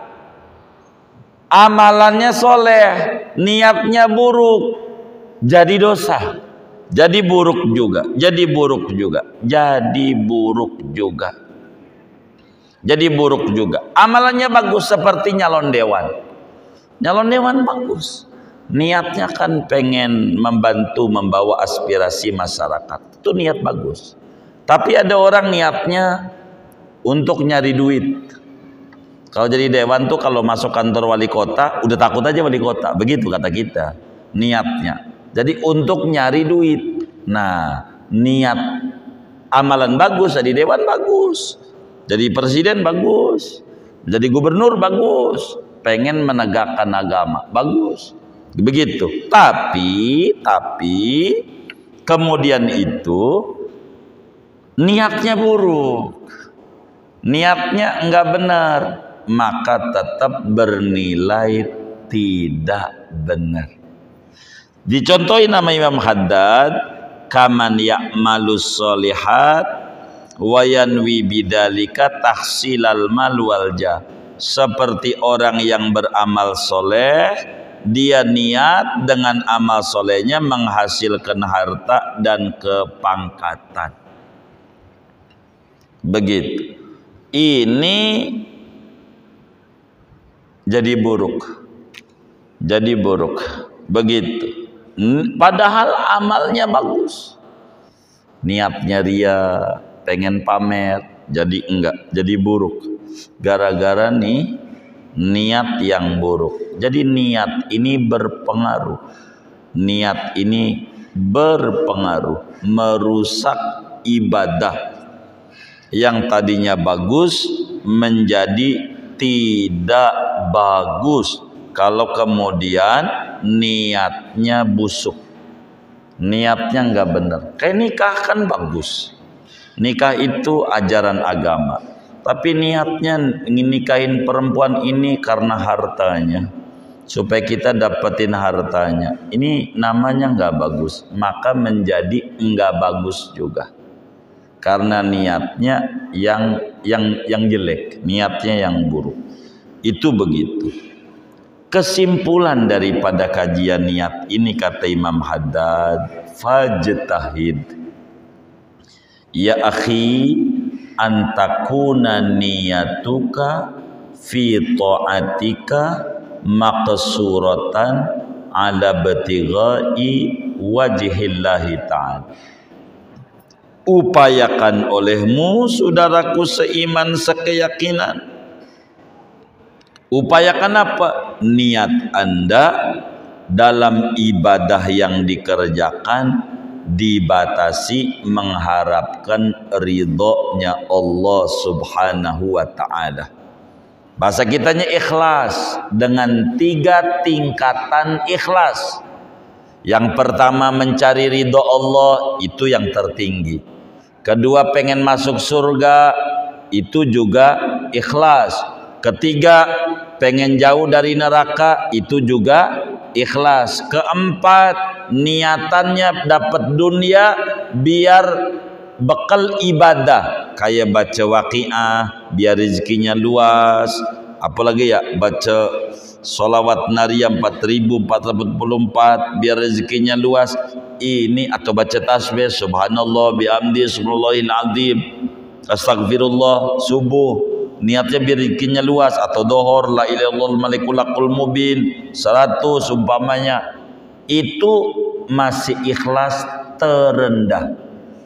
amalannya soleh niatnya buruk jadi dosa, jadi buruk juga, jadi buruk juga, jadi buruk juga. Jadi buruk juga. Amalannya bagus seperti nyalon dewan. Nyalon dewan bagus. Niatnya kan pengen membantu membawa aspirasi masyarakat. Itu niat bagus. Tapi ada orang niatnya untuk nyari duit. Kalau jadi dewan tuh kalau masuk kantor wali kota udah takut aja wali kota. Begitu kata kita. Niatnya. Jadi untuk nyari duit. Nah, niat amalan bagus jadi dewan bagus. Jadi presiden bagus, jadi gubernur bagus, pengen menegakkan agama bagus, begitu. Tapi, tapi kemudian itu niatnya buruk, niatnya enggak benar, maka tetap bernilai tidak benar. Dicontohin nama Imam Haddad, kaman ya'malus sholihat wa yanwi bidzalika tahsilal mal wal jah. Seperti orang yang beramal soleh, dia niat dengan amal solehnya menghasilkan harta dan kepangkatan. Begitu. Ini jadi buruk, jadi buruk. Begitu. Padahal amalnya bagus, niatnya ria, pengen pamer, jadi enggak, jadi buruk gara-gara nih niat yang buruk. Jadi niat ini berpengaruh, niat ini berpengaruh merusak ibadah yang tadinya bagus menjadi tidak bagus kalau kemudian niatnya busuk, niatnya enggak benar. Kayak nikah kan bagus, nikah itu ajaran agama, tapi niatnya ingin nikahin perempuan ini karena hartanya, supaya kita dapetin hartanya, ini namanya nggak bagus, maka menjadi nggak bagus juga. karena niatnya yang yang yang jelek, niatnya yang buruk. Itu begitu. Kesimpulan daripada kajian niat ini kata Imam Haddad, fajtahid ya akhi antakuna niyatuka fi ta'atika maqsuratan ala batighai wajhillahi ta'ala. Upayakan olehmu saudaraku seiman sekeyakinan, upayakan apa? Niat Anda dalam ibadah yang dikerjakan dibatasi mengharapkan ridhonya Allah subhanahu wa ta'ala. Bahasa kitanya ikhlas, dengan tiga tingkatan ikhlas. Yang pertama mencari ridho Allah, itu yang tertinggi. Kedua pengen masuk surga, itu juga ikhlas. Ketiga pengen jauh dari neraka, itu juga ikhlas. Keempat niatannya dapat dunia biar bekal ibadah, kayak baca waqiah biar rezekinya luas, apalagi ya baca sholawat nariyah empat ribu empat ratus empat puluh empat biar rezekinya luas ini, atau baca tasbih subhanallah bihamdi subhanallahil azim astagfirullah subuh niatnya biar rezekinya luas, atau dohor la ilaha illallah malikul haqqul mubin seratus umpamanya, itu masih ikhlas terendah,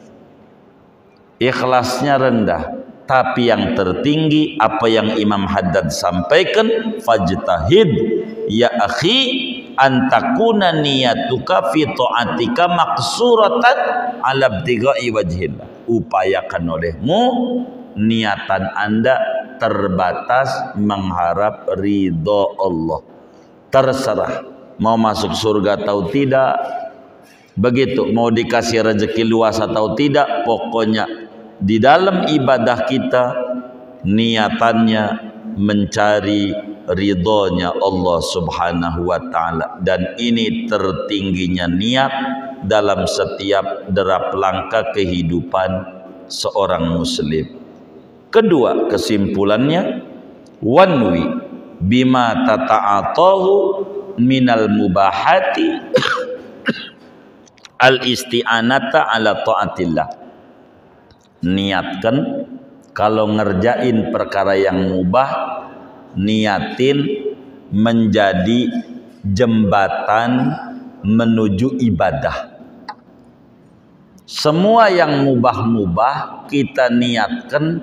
ikhlasnya rendah. Tapi yang tertinggi apa yang Imam Haddad sampaikan, fajtahid ya akhi antakuna niyatuka fi ta'atika maqsuratan ala ibtighai wajhillah. Upayakan olehmu niatan Anda terbatas mengharap ridho Allah. Terserah mau masuk surga atau tidak, begitu mau dikasih rezeki luas atau tidak, pokoknya di dalam ibadah kita niatannya mencari ridhonya Allah subhanahu wa ta'ala, dan ini tertingginya niat dalam setiap derap langkah kehidupan seorang muslim. Kedua kesimpulannya, wanwi bima tata'atahu minal mubahati al isti'anata ala ta'atillah. Niatkan kalau ngerjain perkara yang mubah, niatin menjadi jembatan menuju ibadah. Semua yang mubah-mubah kita niatkan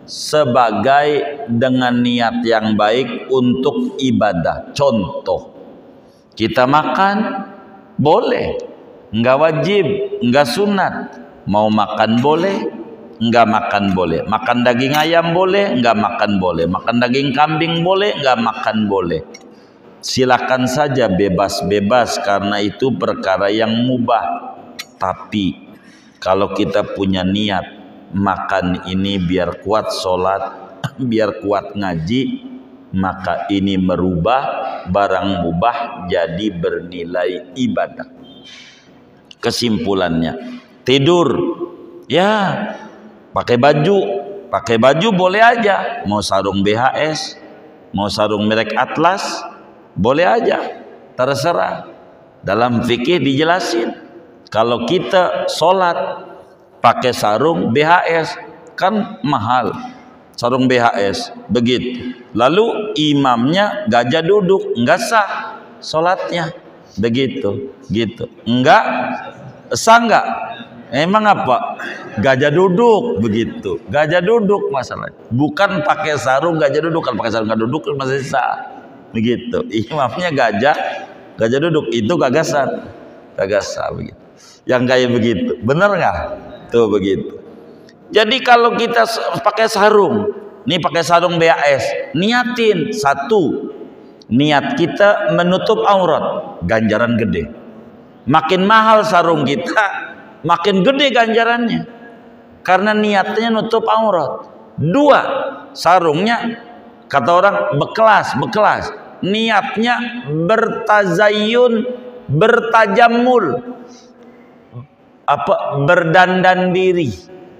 sebagai dengan niat yang baik untuk ibadah. Contoh, kita makan boleh, enggak wajib, enggak sunat. Mau makan boleh, enggak makan boleh. Makan daging ayam boleh, enggak makan boleh. Makan daging kambing boleh, enggak makan boleh. Silakan saja bebas-bebas karena itu perkara yang mubah. Tapi kalau kita punya niat makan ini biar kuat sholat, biar kuat ngaji, maka ini merubah barang mubah jadi bernilai ibadah. Kesimpulannya, tidur ya pakai baju, pakai baju boleh aja. Mau sarung B H S, mau sarung merek Atlas, boleh aja. Terserah. Dalam fikih dijelasin, kalau kita sholat pakai sarung B H S kan mahal, sarung B H S begitu. Lalu imamnya gajah duduk, enggak sah sholatnya, begitu, gitu. Enggak sah enggak? Emang apa? Gajah duduk begitu. Gajah duduk masalahnya. Bukan pakai sarung gajah duduk. Kalau pakai sarung gajah duduk masih sah. Begitu. Imamnya gajah, gajah duduk itu gagasan. Gagasan begitu. Yang kayak begitu. Benar nggak? Tuh begitu. Jadi kalau kita pakai sarung, nih pakai sarung B H S, niatin satu. Niat kita menutup aurat, ganjaran gede. Makin mahal sarung kita, makin gede ganjarannya, karena niatnya nutup aurat. Dua, sarungnya kata orang bekelas, bekelas. Niatnya bertazayun, bertajamul, apa berdandan diri,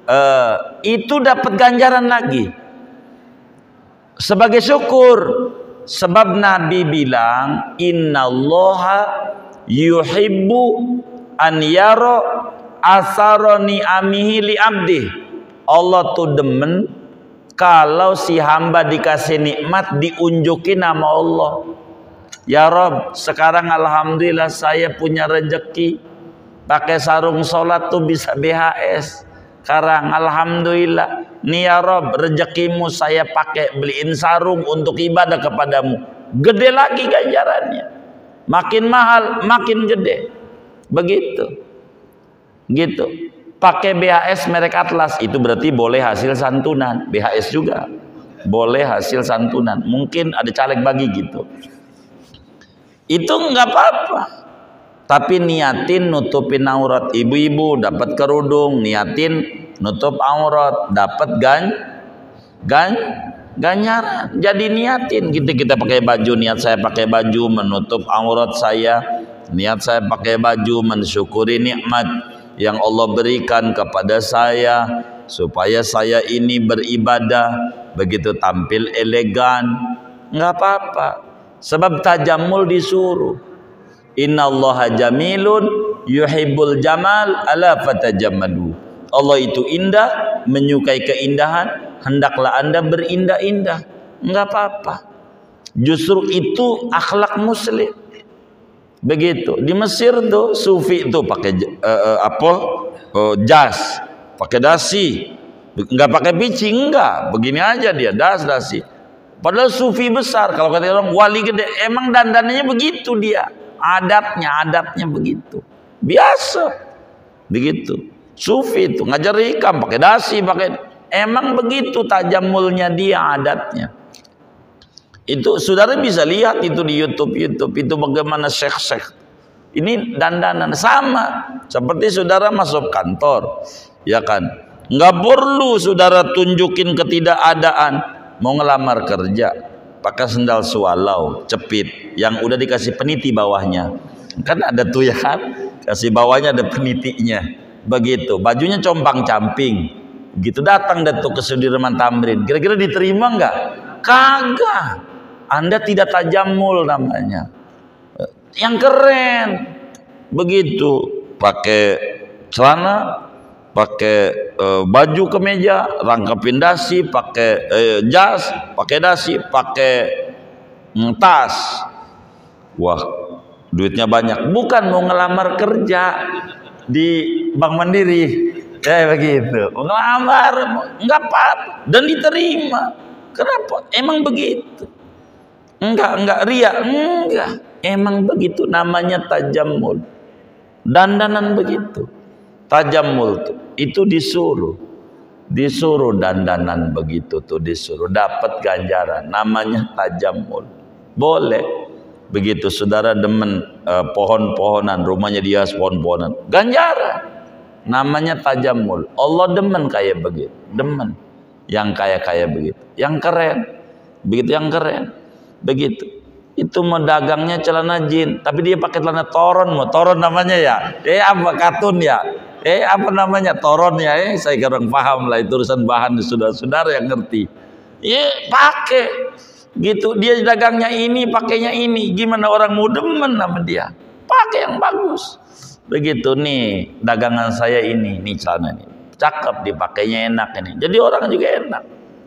uh, itu dapat ganjaran lagi sebagai syukur. Sebab Nabi bilang, innallaha yuhibbu an yara asara ni'amihi li abdi. Allah tuh demen kalau si hamba dikasih nikmat diunjukin nama Allah. Ya Rob, sekarang alhamdulillah saya punya rezeki pakai sarung sholat tuh bisa B H S. Sekarang alhamdulillah nih ya Rob, rezekimu saya pakai beliin sarung untuk ibadah kepadamu. Gede lagi ganjarannya, makin mahal makin gede. Begitu gitu. Pakai B H S merek Atlas itu berarti boleh hasil santunan. B H S juga boleh hasil santunan. Mungkin ada caleg bagi gitu, itu nggak apa-apa. Tapi niatin nutupin aurat. Ibu-ibu dapat kerudung, niatin nutup aurat, dapat gan gan ganjaran. Jadi niatin kita kita pakai baju, niat saya pakai baju menutup aurat saya, niat saya pakai baju mensyukuri nikmat yang Allah berikan kepada saya supaya saya ini beribadah begitu tampil elegan. Nggak apa-apa, sebab tajammul disuruh. Innallaha jamilun yuhibbul jamal ala fatajammadu. Allah itu indah, menyukai keindahan, hendaklah Anda berindah-indah. Enggak apa-apa. Justru itu akhlak muslim. Begitu. Di Mesir tuh sufi itu pakai uh, apa? Uh, jas, pakai dasi. Enggak pakai pici, enggak. Begini aja dia, das dasi. Padahal sufi besar, kalau kata orang wali gede, emang dandanannya begitu dia. Adatnya, adatnya begitu. Biasa. Begitu. Sufi itu ngajar hikam pakai dasi, pakai emang begitu tajammulnya dia, adatnya. Itu saudara bisa lihat itu di YouTube YouTube itu bagaimana syekh-syekh. Ini dandanan sama seperti saudara masuk kantor, ya kan? Nggak perlu saudara tunjukin ketidakadaan mau ngelamar kerja. Pakai sendal swallow, cepit, yang udah dikasih peniti bawahnya. Kan ada tuh ya kan, kasih bawahnya ada penitinya. Begitu, bajunya compang-camping. Gitu datang datuk ke Sudirman Tamrin. Kira-kira diterima nggak? Kagak. Anda tidak tajammul namanya. Yang keren. Begitu, pakai celana, pakai uh, baju kemeja, rangkapin dasi, pakai uh, jas, pakai dasi, pakai mm, tas. Wah, duitnya banyak. Bukan mau ngelamar kerja di Bank Mandiri, kayak begitu. Mau ngelamar, nggak apa-apa, dan diterima. Kenapa? Emang begitu. Enggak, enggak ria, enggak. Emang begitu namanya tajammul. Dandanan begitu. Tajammul tuh itu disuruh, disuruh dandanan begitu tuh disuruh dapat ganjaran. Namanya tajammul. Boleh. Begitu saudara demen uh, pohon-pohonan, rumahnya dia pohon-pohonan, ganjaran. Namanya tajammul. Allah demen kayak begitu, demen yang kayak-kayak begitu, yang keren, begitu yang keren, begitu. Itu mau dagangnya celana jin, tapi dia pakai celana toron, mau toron namanya ya, eh apa katun ya. Eh apa namanya toron ya, eh saya kurang paham lah itu urusan bahan, saudara-saudara yang ngerti. Ya pakai gitu, dia dagangnya ini pakainya ini, gimana orang mau demen sama dia, pakai yang bagus. Begitu nih dagangan saya ini, nih celana ini cakep, dipakainya enak ini, jadi orang juga enak.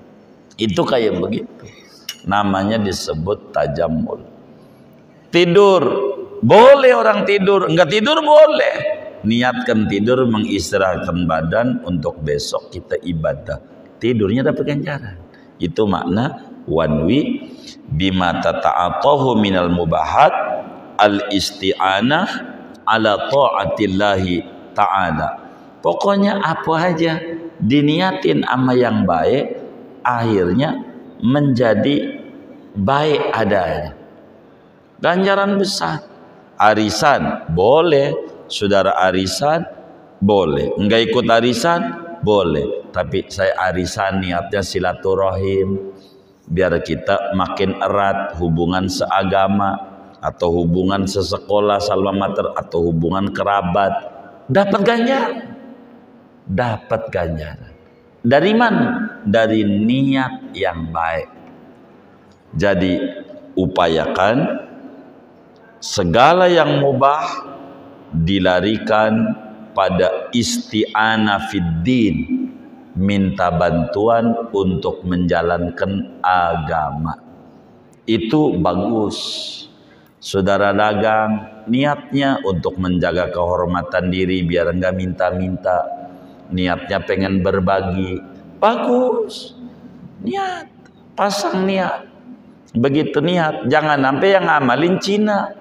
Itu kayak begitu, namanya disebut tajammul. Tidur boleh, orang tidur, enggak tidur boleh. Niatkan tidur mengistirahatkan badan untuk besok kita ibadah. Tidurnya dapat ganjaran. Itu makna wanwi bima tata'atahu minal mubahat al isti'anah ala ta'atillahi ta'ala. Pokoknya apa aja diniatin ama yang baik, akhirnya menjadi baik adanya. Ganjaran besar. Arisan boleh, saudara arisan boleh, enggak ikut arisan boleh, tapi saya arisan niatnya silaturahim, biar kita makin erat hubungan seagama atau hubungan sesekolah salma mater atau hubungan kerabat, dapat ganjaran. dapat ganjaran. Dari mana? Dari niat yang baik. Jadi upayakan segala yang mubah dilarikan pada isti'anah fiddin, minta bantuan untuk menjalankan agama. Itu bagus. Saudara dagang niatnya untuk menjaga kehormatan diri biar enggak minta-minta, niatnya pengen berbagi, bagus. Niat, pasang niat. Begitu niat, jangan sampai yang ngamalin Cina.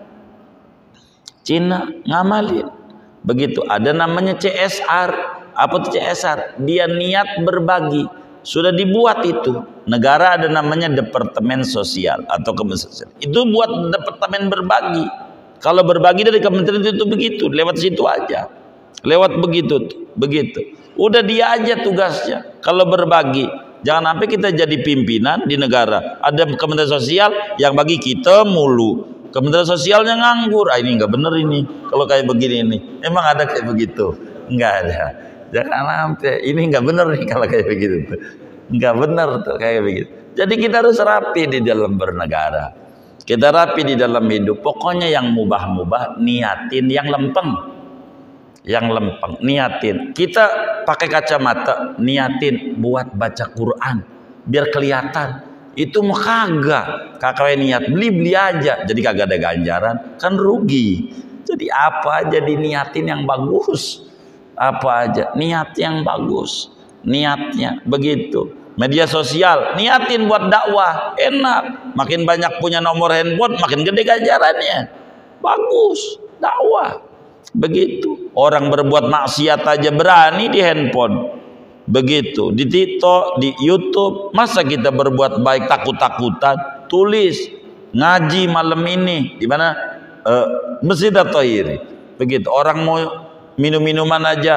Cina ngamalin. Begitu, ada namanya C S R. Apa itu C S R? Dia niat berbagi. Sudah dibuat itu. Negara ada namanya Departemen Sosial atau Kementerian Sosial. Itu buat departemen berbagi. Kalau berbagi dari kementerian itu, itu begitu, lewat situ aja. Lewat begitu, begitu. Udah dia aja tugasnya. Kalau berbagi, jangan sampai kita jadi pimpinan di negara. Ada Kementerian Sosial yang bagi kita mulu. Kementerian Sosialnya nganggur. Ah, ini nggak bener ini. Kalau kayak begini ini, emang ada kayak begitu? Nggak ada. Jangan sampai ini nggak bener nih kalau kayak begitu tuh. Nggak bener tuh kayak begitu. Jadi kita harus rapi di dalam bernegara. Kita rapi di dalam hidup. Pokoknya yang mubah-mubah niatin, yang lempeng. Yang lempeng niatin. Kita pakai kacamata niatin buat baca Quran biar kelihatan. Itu mah kagak. Kakak niat beli-beli aja. Jadi kagak ada ganjaran, kan rugi. Jadi apa aja diniatin yang bagus. Apa aja niat yang bagus, niatnya begitu. Media sosial niatin buat dakwah, enak. Makin banyak punya nomor handphone, makin gede ganjarannya. Bagus, dakwah. Begitu. Orang berbuat maksiat aja berani di handphone. Begitu. Di TikTok, di YouTube, masa kita berbuat baik takut-takutan? Tulis ngaji malam ini di mana? Uh, Masjid At-Tahiri. Begitu. Orang mau minum-minuman aja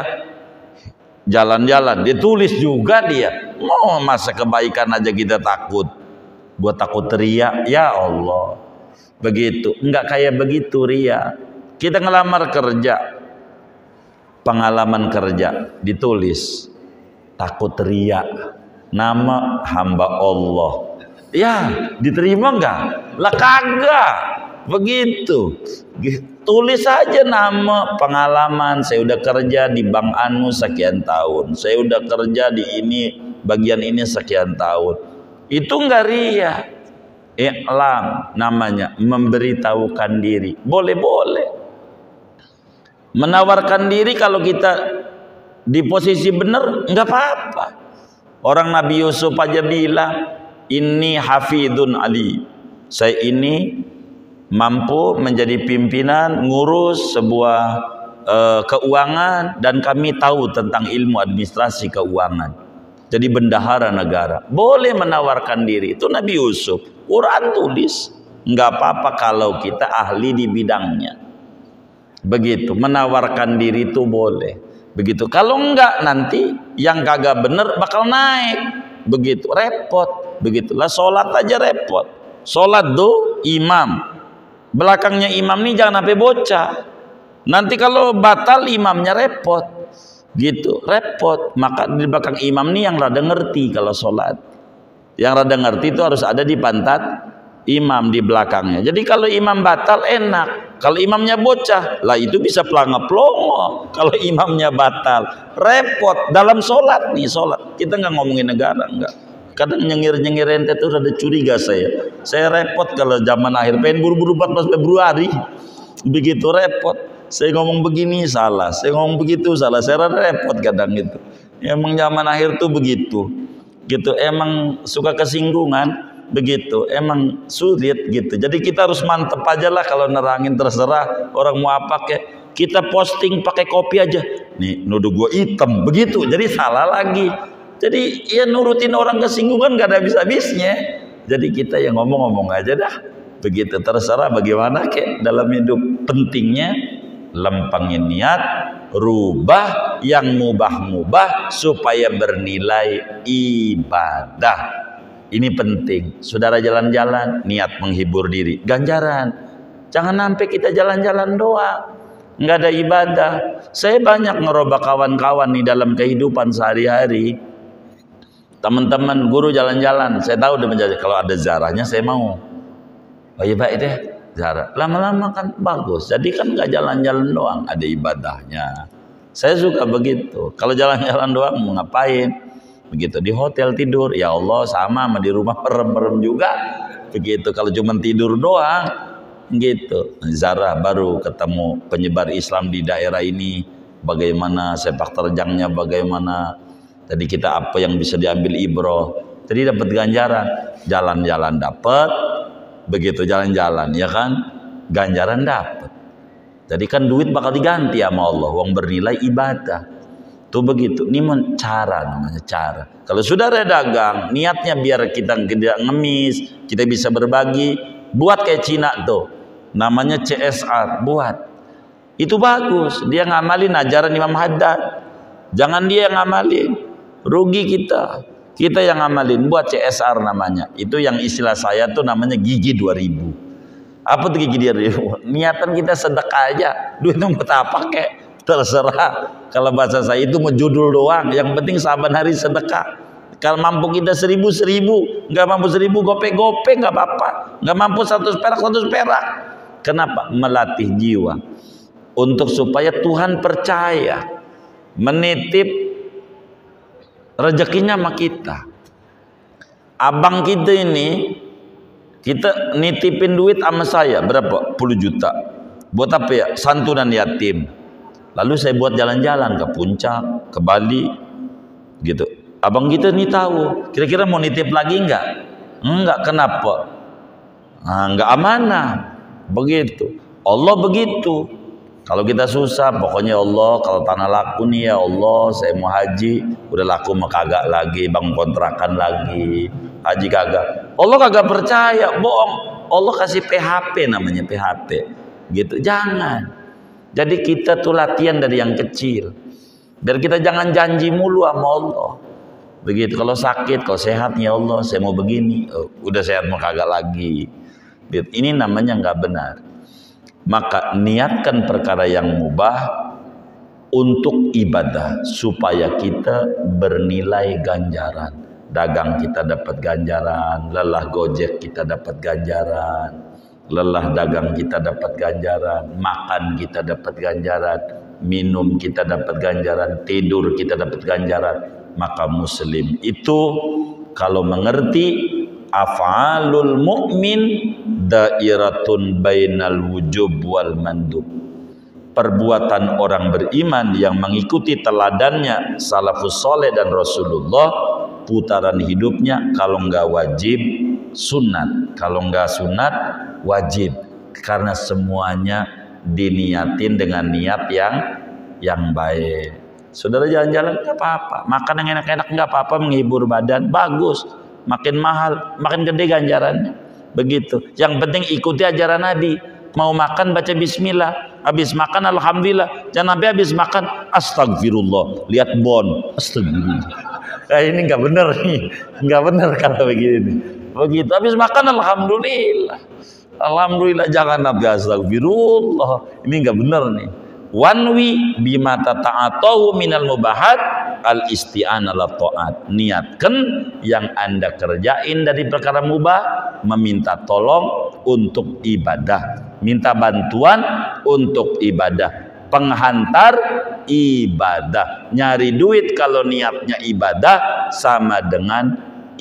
jalan-jalan ditulis juga dia. Mau masa kebaikan aja kita takut, buat takut ria. Ya Allah, begitu. Enggak kayak begitu ria. Kita ngelamar kerja, pengalaman kerja ditulis takut ria, nama hamba Allah. Ya diterima enggak? Lah kagak. Begitu. Tulis saja nama, pengalaman, saya udah kerja di Bank Anu sekian tahun, saya udah kerja di ini bagian ini sekian tahun. Itu enggak ria. I'lam namanya, memberitahukan diri. Boleh-boleh. Menawarkan diri kalau kita di posisi benar enggak apa-apa. Orang Nabi Yusuf aja bilang, "Inni hafidun ali." Saya ini mampu menjadi pimpinan ngurus sebuah uh, keuangan dan kami tahu tentang ilmu administrasi keuangan. Jadi bendahara negara. Boleh menawarkan diri. Itu Nabi Yusuf. Quran tulis. Enggak apa-apa kalau kita ahli di bidangnya. Begitu. Menawarkan diri itu boleh. Begitu. Kalau enggak nanti yang kagak bener bakal naik. Begitu. Repot. Begitulah sholat aja repot. Sholat do imam. Belakangnya imam nih jangan sampai bocah. Nanti kalau batal imamnya repot. Gitu, repot. Maka di belakang imam nih yang rada ngerti kalau sholat. Yang rada ngerti itu harus ada di pantat imam di belakangnya. Jadi kalau imam batal enak. Kalau imamnya bocah, lah itu bisa pelongo-pelongo. Kalau imamnya batal, repot dalam sholat nih sholat. Kita nggak ngomongin negara, enggak. Kadang nyengir-nyengir ente tuh rada curiga saya. Saya repot kalau zaman akhir pengen buru-buru empat belas Februari. Begitu repot. Saya ngomong begini salah, saya ngomong begitu salah. Saya rada repot kadang itu. Emang zaman akhir tuh begitu. Gitu emang suka kesinggungan, begitu. Emang sulit gitu. Jadi kita harus mantep aja lah kalau nerangin terserah orang mau apa kek. Kita posting pakai kopi aja. Nih nuduh gua hitam begitu. Jadi salah lagi. Jadi ya nurutin orang kesinggungan gak ada habis-habisnya. Jadi kita yang ngomong-ngomong aja dah. Begitu terserah bagaimana kek dalam hidup. Pentingnya lempengin niat, rubah yang mubah-mubah supaya bernilai ibadah. Ini penting. Saudara jalan-jalan niat menghibur diri, ganjaran. Jangan sampai kita jalan-jalan doang. nggak ada ibadah. Saya banyak ngerubah kawan-kawan nih dalam kehidupan sehari-hari. Teman-teman guru jalan-jalan, saya tahu dia menjadi kalau ada ziarahnya saya mau. Oh iya baik deh, ziarah. Lama-lama kan bagus. Jadi kan nggak jalan-jalan doang, ada ibadahnya. Saya suka begitu. Kalau jalan-jalan doang mau ngapain? Begitu di hotel tidur, ya Allah sama sama di rumah merem-merem juga. Begitu kalau cuma tidur doang, gitu. Ziarah baru ketemu penyebar Islam di daerah ini, bagaimana sepak terjangnya, bagaimana. Tadi kita apa yang bisa diambil ibroh. Jadi dapat ganjaran, jalan-jalan dapat, begitu jalan-jalan ya kan, ganjaran dapat. Jadi kan duit bakal diganti sama Allah, uang bernilai ibadah. Tuh begitu. Ini cara namanya cara. Kalau sudah ada dagang, niatnya biar kita tidak ngemis, kita bisa berbagi, buat kayak Cina tuh. Namanya C S R, buat. Itu bagus. Dia ngamalin ajaran Imam Haddad. Jangan dia yang ngamalin. Rugi kita. Kita yang ngamalin, buat C S R namanya. Itu yang istilah saya tuh namanya gigi dua ribu. Apa tuh gigi dua ribu? Niatan kita sedekah aja. Duit itu buat apa kek? Terserah. Kalau bahasa saya itu mau judul doang. Yang penting saban hari sedekah. Kalau mampu kita seribu seribu, nggak mampu seribu gope-gope nggak apa-apa. Nggak mampu seratus perak seratus perak. Kenapa? Melatih jiwa untuk supaya Tuhan percaya, menitip rezekinya sama kita. Abang kita ini, kita nitipin duit sama saya berapa? Puluh juta. Buat apa ya? Santunan yatim. Lalu saya buat jalan-jalan ke Puncak, ke Bali, gitu. Abang kita nih tahu. Kira-kira mau nitip lagi enggak? Enggak. Kenapa? Nah, enggak amanah. Begitu. Allah begitu. Kalau kita susah, pokoknya Allah, kalau tanah laku nih ya Allah, saya mau haji, udah laku mah kagak lagi, bangun kontrakan lagi, haji kagak. Allah kagak percaya, bohong. Allah kasih P H P namanya P H P, gitu. Jangan. Jadi kita tuh latihan dari yang kecil, biar kita jangan janji mulu sama Allah. Begitu. Kalau sakit, kalau sehat ya Allah, saya mau begini, oh, udah sehat mau kagak lagi. Gitu. Ini namanya nggak benar. Maka niatkan perkara yang mubah untuk ibadah supaya kita bernilai ganjaran. Dagang kita dapat ganjaran, lelah gojek kita dapat ganjaran, lelah dagang kita dapat ganjaran, makan kita dapat ganjaran, minum kita dapat ganjaran, tidur kita dapat ganjaran. Maka muslim itu kalau mengerti af'alul mu'min dairatun bainal wujub wal mandub. Perbuatan orang beriman yang mengikuti teladannya salafus soleh dan Rasulullah, putaran hidupnya kalau enggak wajib sunat, kalau enggak sunat wajib, karena semuanya diniatin dengan niat yang yang baik. Saudara jalan-jalan enggak apa-apa, makan yang enak-enak enggak apa-apa, menghibur badan bagus. Makin mahal, makin gede ganjarannya. Begitu. Yang penting ikuti ajaran Nabi. Mau makan baca bismillah, habis makan alhamdulillah. Jangan sampai habis makan astagfirullah, lihat bon. Astagfirullah. Nah, ini nggak benar nih. Nggak benar kalau begini. Begitu. Habis makan alhamdulillah. Alhamdulillah, jangan nabi astagfirullah. Ini nggak benar nih. Wanwi bima tata'atahu minal mubahat al isti'anah la ta'at. Niatkan yang Anda kerjain dari perkara mubah, meminta tolong untuk ibadah, minta bantuan untuk ibadah, penghantar ibadah. Nyari duit kalau niatnya ibadah sama dengan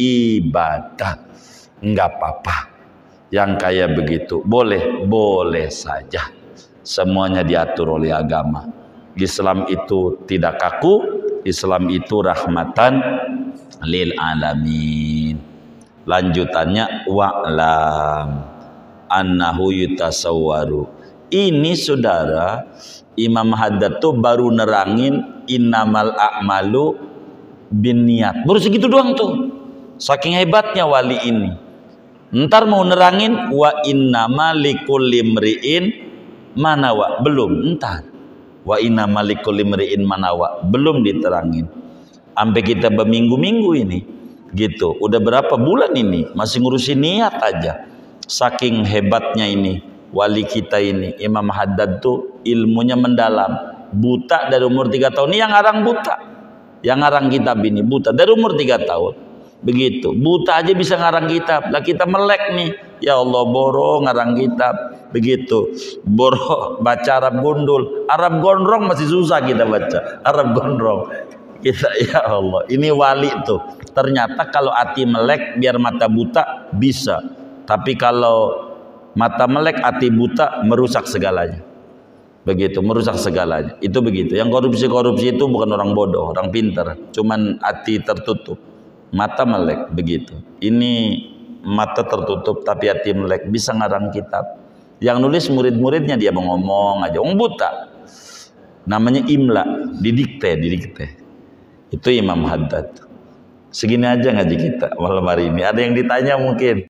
ibadah. Enggak apa-apa. Yang kayak begitu boleh, boleh saja. Semuanya diatur oleh agama. Islam itu tidak kaku, Islam itu rahmatan lil alamin. Lanjutannya wa'lam annahu yutasawwaru. Ini saudara, Imam Haddad tuh baru nerangin innamal a'malu binniyat. Baru segitu doang tuh. Saking hebatnya wali ini. Ntar mau nerangin wa innama likulli imri'in manawa, belum. Ntar wa innama likulli imri'in manawa, belum diterangin. Sampai kita berminggu-minggu ini gitu. Udah berapa bulan ini masih ngurusin niat aja. Saking hebatnya ini wali kita ini Imam Haddad tuh ilmunya mendalam, buta dari umur tiga tahun. Ini yang ngarang buta, yang ngarang kitab ini buta dari umur tiga tahun. Begitu, buta aja bisa ngarang kitab. Lah kita melek nih, ya Allah, boro ngarang kitab. Begitu, boro baca Arab gundul, Arab gondrong masih susah kita baca Arab gondrong. Kita, ya Allah, ini wali tuh. Ternyata kalau hati melek biar mata buta bisa, tapi kalau mata melek hati buta merusak segalanya. Begitu, merusak segalanya. Itu begitu. Yang korupsi-korupsi itu bukan orang bodoh, orang pintar, cuman hati tertutup, mata melek. Begitu. Ini mata tertutup tapi hati melek, bisa ngarang kitab. Yang nulis murid-muridnya dia mau ngomong aja, orang buta. Namanya imla, didikte, didikte. Itu Imam Haddad. Segini aja ngaji kita malam hari ini. Ada yang ditanya mungkin?